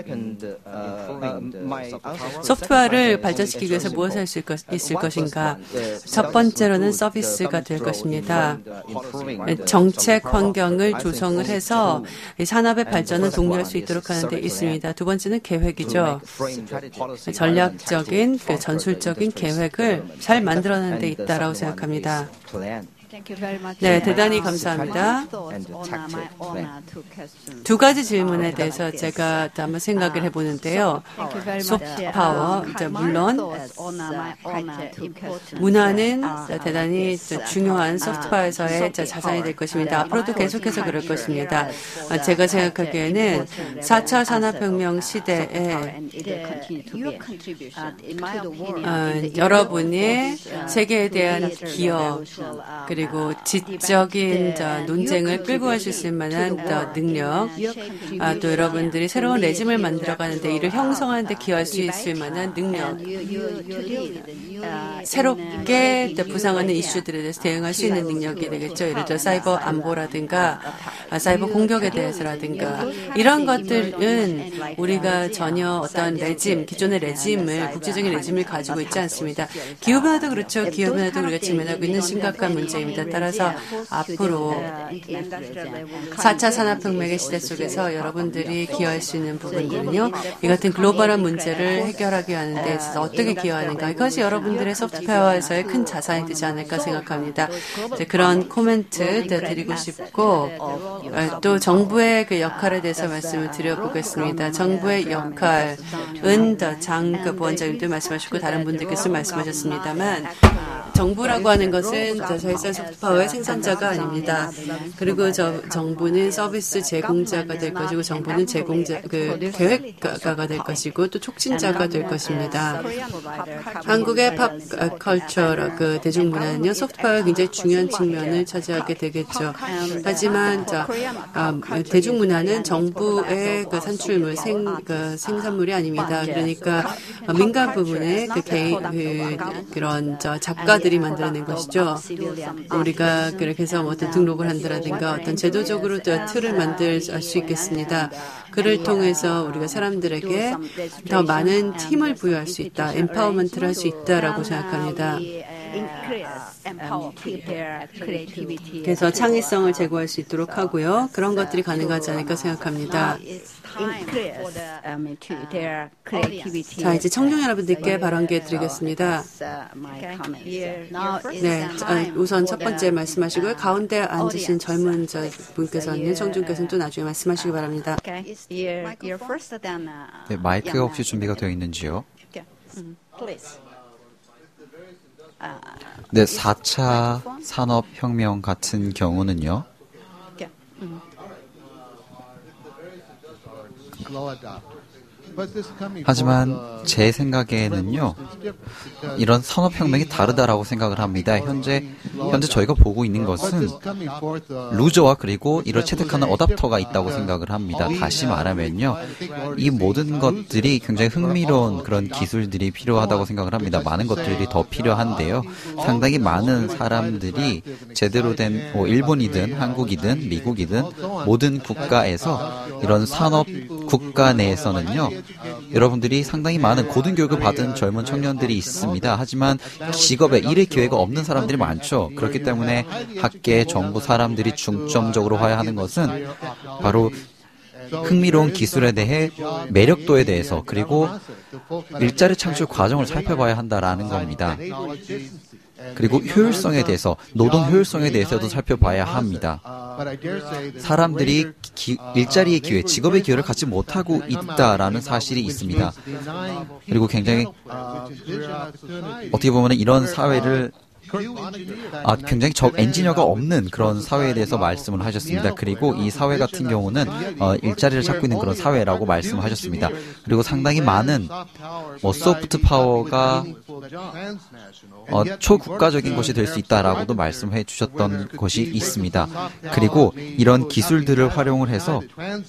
소프트웨어를 발전시키기 위해서 무엇을 할 수 있을 것인가? 첫 번째로는 서비스가 될 것입니다. 정책 환경을 조성을 해서 산업의 발전을 독려할 수 있도록 하는 데 있습니다. 2번째는 계획이죠. 전략적인, 전술적인 계획을 잘 만들어내는 데 있다라고 생각합니다. 네, 대단히 감사합니다. 2가지 질문에 대해서 제가 한번 생각을 해보는데요. 소프트 파워, 물론 문화는 대단히 중요한 소프트 파워에서의 자산이 될 것입니다. 앞으로도 계속해서 그럴 것입니다. 제가 생각하기에는 4차 산업혁명 시대에 여러분이 세계에 대한 기여, 그리고 그리고 지적인 논쟁을 끌고 갈 수 있을 만한 능력, 또 여러분들이 새로운 레짐을 만들어가는데 이를 형성하는 데 기여할 수 있을 만한 능력, 새롭게 부상하는 이슈들에 대해서 대응할 수 있는 능력이 되겠죠. 예를 들어 사이버 안보라든가 사이버 공격에 대해서라든가 이런 것들은 우리가 전혀 어떤 레짐, 기존의 레짐을 국제적인 레짐을 가지고 있지 않습니다. 기후변화도 그렇죠. 기후변화도 우리가 직면하고 있는 심각한 문제입니다. 따라서 앞으로 4차 산업혁명의 시대 속에서 여러분들이 기여할 수 있는 부분들은요. 이 같은 글로벌한 문제를 해결하기 위한 데 있어서 어떻게 기여하는가. 이것이 여러분들의 소프트웨어에서의 큰 자산이 되지 않을까 생각합니다. 그런 코멘트 드리고 싶고 또 정부의 그 역할에 대해서 말씀을 드려보겠습니다. 정부의 역할은 장 부원장님도 말씀하셨고 다른 분들께서 말씀하셨습니다만 정부라고 하는 것은 사실상 소프트파워의 생산자가 아닙니다. 그리고 정부는 서비스 제공자가 될 것이고 정부는 계획가가 될 것이고 또 촉진자가 될 것입니다. 한국의 팝 컬처 대중문화는요 소프트파워의 굉장히 중요한 측면을 차지하게 되겠죠. 하지만 대중문화는 정부의 산출물 생산물이 아닙니다. 그러니까 민간 부분에 그런 작가들이 만들어낸 것이죠. 우리가 그렇게 해서 어떤 등록을 한다라든가 어떤 제도적으로 틀을 만들 수 있겠습니다. 그를 통해서 우리가 사람들에게 더 많은 힘을 부여할 수 있다, empowerment를 할 수 있다라고 생각합니다. 그래서 창의성을 제고할 수 있도록 하고요. 그런 것들이 가능하지 않을까 생각합니다. 자, 이제 청중 여러분들께 발언 기회 드리겠습니다. 네, 우선 첫 번째 말씀하시고요. 가운데 앉으신 젊은 분께서는 청중께서는 또 나중에 말씀하시기 바랍니다. 네, 마이크가 혹시 준비가 되어 있는지요? 네, 4차 산업혁명 같은 경우는요. 하지만 제 생각에는요, 이런 산업혁명이 다르다라고 생각을 합니다. 현재 저희가 보고 있는 것은 루저와 그리고 이를 채택하는 어댑터가 있다고 생각을 합니다. 다시 말하면요, 이 모든 것들이 굉장히 흥미로운 그런 기술들이 필요하다고 생각을 합니다. 많은 것들이 더 필요한데요. 상당히 많은 사람들이 제대로 된 일본이든 한국이든 미국이든 모든 국가에서 이런 산업 국가 내에서는요, 여러분들이 상당히 많은 고등교육을 받은 젊은 청년들이 있습니다. 하지만 직업에 일의 기회가 없는 사람들이 많죠. 그렇기 때문에 학계, 정부 사람들이 중점적으로 봐야 하는 것은 바로 흥미로운 기술에 대해 매력도에 대해서 그리고 일자리 창출 과정을 살펴봐야 한다라는 겁니다. 그리고 효율성에 대해서, 노동 효율성에 대해서도 살펴봐야 합니다. 사람들이 일자리의 기회, 직업의 기회를 갖지 못하고 있다라는 사실이 있습니다. 그리고 굉장히 어떻게 보면 이런 사회를 굉장히 엔지니어가 없는 그런 사회에 대해서 말씀을 하셨습니다. 그리고 이 사회 같은 경우는 일자리를 찾고 있는 그런 사회라고 말씀을 하셨습니다. 그리고 상당히 많은 소프트 파워가 초국가적인 것이 될 수 있다라고도 말씀해 주셨던 것이 있습니다. 그리고 이런 기술들을 활용을 해서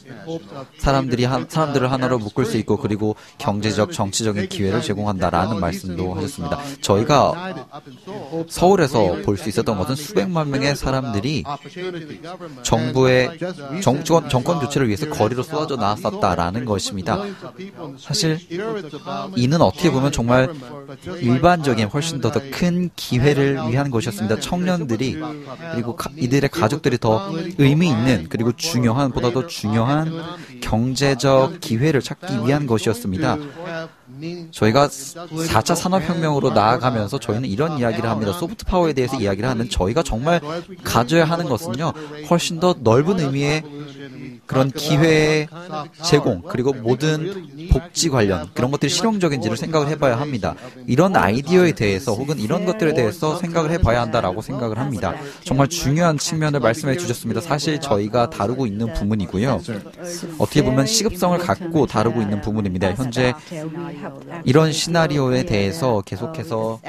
사람들을 하나로 묶을 수 있고 그리고 경제적, 정치적인 기회를 제공한다라는 말씀도 하셨습니다. 저희가 서울에서 볼 수 있었던 것은 수백만 명의 사람들이 정부의 정권 교체를 위해서 거리로 쏟아져 나왔었다라는 것입니다. 사실 이는 어떻게 보면 정말 일반적인 훨씬 더 큰 기회를 위한 것이었습니다. 청년들이 그리고 이들의 가족들이 더 의미 있는 그리고 보다도 중요한 경제적 기회를 찾기 위한 것이었습니다. 저희가 4차 산업혁명으로 나아가면서 저희는 이런 이야기를 합니다. 소프트 파워에 대해서 이야기를 하는 저희가 정말 가져야 하는 것은요, 훨씬 더 넓은 의미의 그런 기회 제공 그리고 모든 복지 관련 그런 것들이 실용적인지를 생각을 해봐야 합니다. 이런 아이디어에 대해서 혹은 이런 것들에 대해서 생각을 해봐야 한다라고 생각을 합니다. 정말 중요한 측면을 말씀해 주셨습니다. 사실 저희가 다루고 있는 부분이고요. 어떻게 보면 시급성을 갖고 다루고 있는 부분입니다. 현재 이런 시나리오에 대해서 계속해서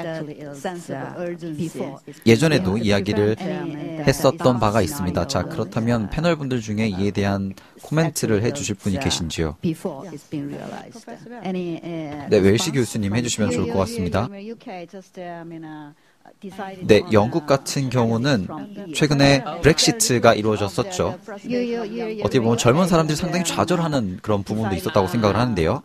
예전에도 이야기를 했었던 바가 있습니다. 자, 그렇다면 패널 분들 중에 이에 대한 코멘트를 해주실 분이 계신지요? 네, 웰시 교수님 해주시면 좋을 것 같습니다. 네, 영국 같은 경우는 최근에 브렉시트가 이루어졌었죠. 어떻게 보면 젊은 사람들이 상당히 좌절하는 그런 부분도 있었다고 생각을 하는데요.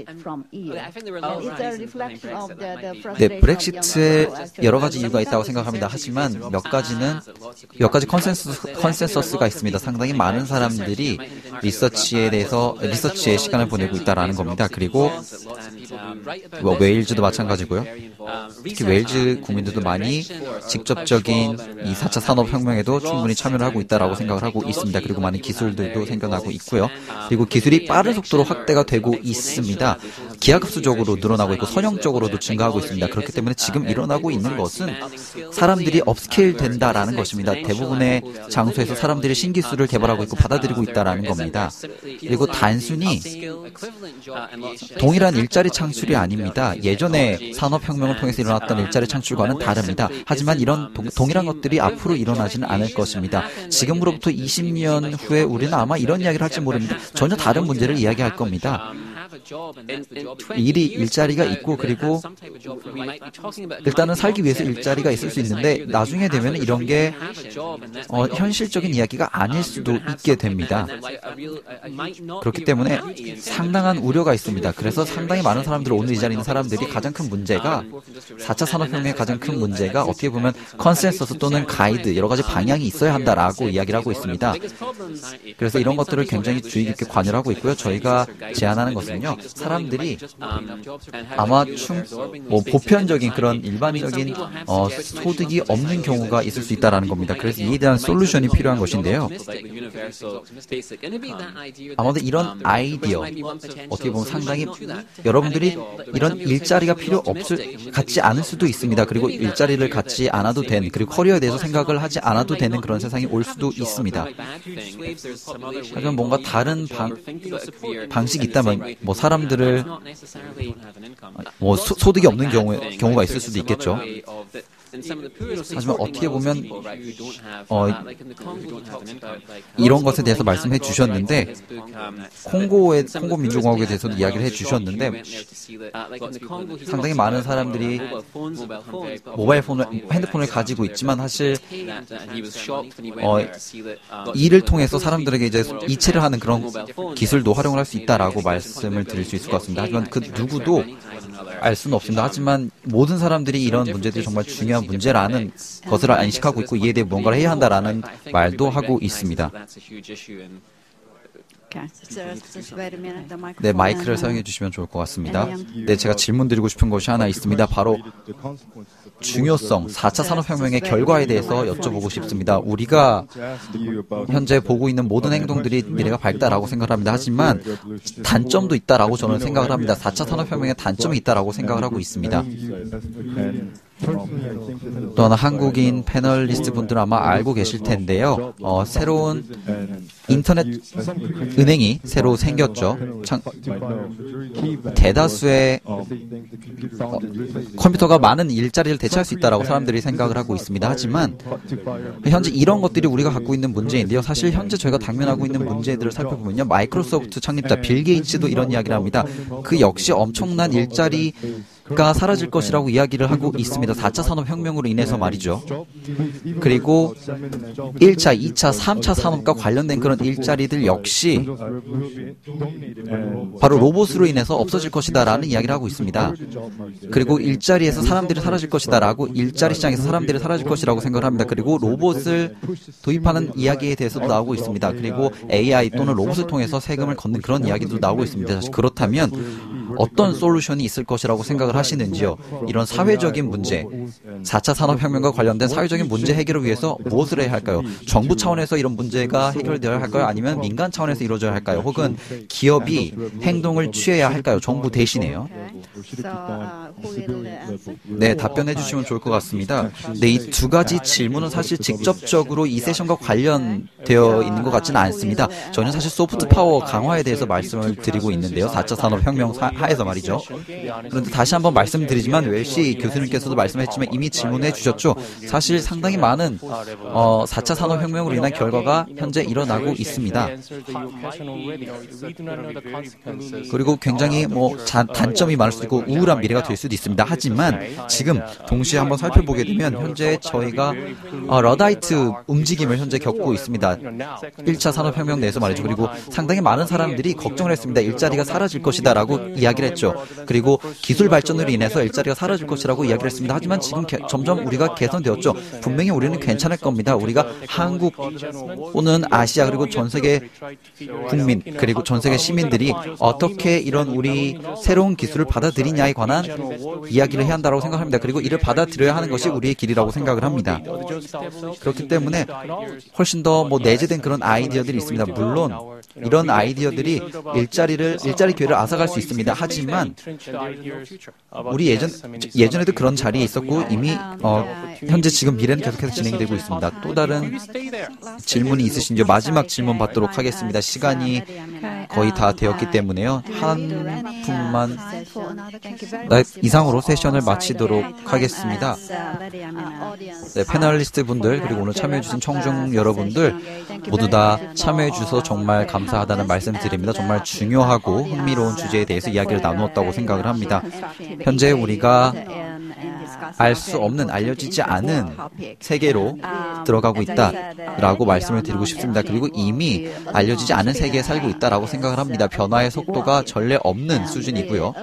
네, 브렉시트에 여러 가지 이유가 있다고 생각합니다. 하지만 몇 가지 컨센서스가 있습니다. 상당히 많은 사람들이 리서치에 시간을 보내고 있다라는 겁니다. 그리고 웨일즈도 마찬가지고요. 특히 웨일즈 국민들도 많이 직접적인 이 4차 산업혁명에도 충분히 참여를 하고 있다라고 생각을 하고 있습니다. 그리고 많은 기술들도 생겨나고 있고요. 그리고 기술이 빠른 속도로 확대가 되고 있습니다. 기하급수적으로 늘어나고 있고 선형적으로도 증가하고 있습니다. 그렇기 때문에 지금 일어나고 있는 것은 사람들이 업스케일 된다라는 것입니다. 대부분의 장소에서 사람들이 신기술을 개발하고 있고 받아들이고 있다라는 겁니다. 그리고 단순히 동일한 일자리 창출이 아닙니다. 예전에 산업혁명을 통해서 일어났던 일자리 창출과는 다릅니다. 하지만 이런 동일한 것들이 앞으로 일어나지는 않을 것입니다. 지금으로부터 20년 후에 우리는 아마 이런 이야기를 할지 모릅니다. 전혀 다른 문제를 이야기할 겁니다. 일자리가 있고 그리고 일단은 살기 위해서 일자리가 있을 수 있는데 나중에 되면 이런 게 현실적인 이야기가 아닐 수도 있게 됩니다. 그렇기 때문에 상당한 우려가 있습니다. 그래서 상당히 많은 사람들, 오늘 이 자리에 있는 사람들이 가장 큰 문제가 4차 산업혁명의 가장 큰 문제가 어떻게 보면 컨센서스 또는 가이드, 여러 가지 방향이 있어야 한다라고 이야기를 하고 있습니다. 그래서 이런 것들을 굉장히 주의 깊게 관여를 하고 있고요. 저희가 제안하는 것은요, 사람들이 아마 보편적인 그런 일반적인 소득이 없는 경우가 있을 수 있다라는 겁니다. 그래서 이에 대한 솔루션이 필요한 것인데요. 아마도 이런 아이디어, 어떻게 보면 상당히 여러분들이 이런 일자리가 갖지 않을 수도 있습니다. 그리고 일자리를 갖지 않아도 되는, 그리고 커리어에 대해서 생각을 하지 않아도 되는 그런 세상이 올 수도 있습니다. 하지만 뭔가 다른 방식이 있다면 사람들을 소득이 없는 경우가 있을 수도 있겠죠. 하지만 어떻게 보면 이런 것에 대해서 말씀해 주셨는데 콩고 민주공화국에 대해서도 이야기를 해 주셨는데 상당히 많은 사람들이 핸드폰을 가지고 있지만 사실 이를 통해서 사람들에게 이제 이체를 하는 그런 기술도 활용을 할 수 있다라고 말씀을 드릴 수 있을 것 같습니다. 하지만 그 누구도 알 수는 없습니다. 하지만 모든 사람들이 이런 문제들이 정말 중요한 문제라는 것을 인식하고 있고 이에 대해 무언가를 해야 한다라는 말도 하고 있습니다. 네, 마이크를 사용해 주시면 좋을 것 같습니다. 네, 제가 질문 드리고 싶은 것이 하나 있습니다. 바로 중요성, 4차 산업혁명의 결과에 대해서 여쭤보고 싶습니다. 우리가 현재 보고 있는 모든 행동들이 미래가 밝다라고 생각합니다. 하지만 단점도 있다라고 저는 생각을 합니다. 4차 산업혁명의 단점이 있다라고 생각을 하고 있습니다. 또 하나 한국인 패널리스트 분들은 아마 알고 계실 텐데요. 새로운 인터넷 은행이 새로 생겼죠. 대다수의 컴퓨터가 많은 일자리를 대체할 수 있다라고 사람들이 생각을 하고 있습니다. 하지만 현재 이런 것들이 우리가 갖고 있는 문제인데요. 사실 현재 저희가 당면하고 있는 문제들을 살펴보면요. 마이크로소프트 창립자 빌 게이츠도 이런 이야기를 합니다. 그 역시 엄청난 일자리가 사라질 것이라고 이야기를 하고 있습니다. 4차 산업혁명으로 인해서 말이죠. 그리고 1차, 2차, 3차 산업과 관련된 그런 일자리들 역시 바로 로봇으로 인해서 없어질 것이다라는 이야기를 하고 있습니다. 그리고 일자리에서 사람들이 사라질 것이다라고, 일자리 시장에서 사람들이 사라질 것이라고 생각을 합니다. 그리고 로봇을 도입하는 이야기에 대해서도 나오고 있습니다. 그리고 AI 또는 로봇을 통해서 세금을 걷는 그런 이야기도 나오고 있습니다. 그렇다면 어떤 솔루션이 있을 것이라고 생각을 하시는지요? 이런 사회적인 문제, 4차 산업혁명과 관련된 사회적인 문제 해결을 위해서 무엇을 해야 할까요? 정부 차원에서 이런 문제가 해결되어야 할까요? 아니면 민간 차원에서 이루어져야 할까요? 혹은 기업이 행동을 취해야 할까요? 정부 대신에요. 네, 답변해 주시면 좋을 것 같습니다. 네, 이 두 가지 질문은 사실 직접적으로 이 세션과 관련되어 있는 것 같지는 않습니다. 저는 사실 소프트 파워 강화에 대해서 말씀을 드리고 있는데요. 4차 산업혁명 하에서 말이죠. 그런데 다시 한번 말씀드리지만 웰시 교수님께서도 말씀했지만 이미 질문해 주셨죠. 사실 상당히 많은 4차 산업혁명으로 인한 결과가 현재 일어나고 있습니다. 그리고 굉장히 단점이 많을 수도 있고 우울한 미래가 될 수도 있습니다. 하지만 지금 동시에 한번 살펴보게 되면 현재 저희가 러다이트 움직임을 현재 겪고 있습니다. 1차 산업혁명 내에서 말이죠. 그리고 상당히 많은 사람들이 걱정을 했습니다. 일자리가 사라질 것이다 라고 이야기를 했죠. 그리고 기술 발전으로 인해서 일자리가 사라질 것이라고 이야기를 했습니다. 하지만 지금 점점 우리가 개선되었죠. 분명히 우리는 괜찮을 겁니다. 우리가 한국 또는 아시아 그리고 전 세계 국민 그리고 전 세계 시민들이 어떻게 이런 우리 새로운 기술을 받아들이냐에 관한 이야기를 해야 한다고 생각합니다. 그리고 이를 받아들여야 하는 것이 우리의 길이라고 생각을 합니다. 그렇기 때문에 훨씬 더 내재된 그런 아이디어들이 있습니다. 물론 이런 아이디어들이 일자리 기회를 앗아갈 수 있습니다. 하지만 우리 예전에도 그런 자리에 있었고 이미 현재 지금 미래는 계속해서 진행이 되고 있습니다. 또 다른 질문이 있으신지 마지막 질문 받도록 하겠습니다. 시간이 거의 다 되었기 때문에요. 한 분만 이상으로 세션을 마치도록 하겠습니다. 네, 패널리스트 분들 그리고 오늘 참여해주신 청중 여러분들 모두 다 참여해주셔서 정말 감사하다는 말씀 드립니다. 정말 중요하고 흥미로운 주제에 대해서 이야기를 나누었다고 생각을 합니다. 현재 우리가 알 수 없는 알려지지 않은 세계로 들어가고 있다라고 말씀을 드리고 싶습니다. 그리고 이미 알려지지 않은 세계에 살고 있다라고 생각을 합니다. 변화의 속도가 전례 없는 수준이고요.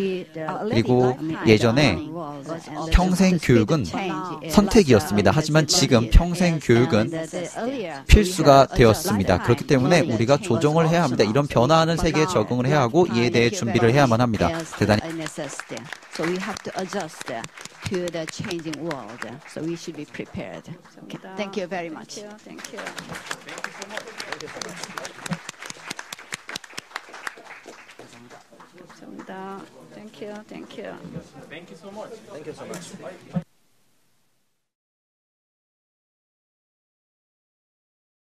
그리고 예전에 평생 교육은 선택이었습니다. 하지만 지금 평생 교육은 필수가 되었습니다. 그렇기 때문에 우리가 조정을 해야 합니다. 이런 변화하는 세계에 적응을 해야 하고 이에 대해 준비를 해야만 합니다. 대단히 So we have to adjust to the changing world. So we should be prepared. Okay. Thank you very much. Thank you. 감사합니다. Thank you. Thank you. Thank you so much. Thank you so much.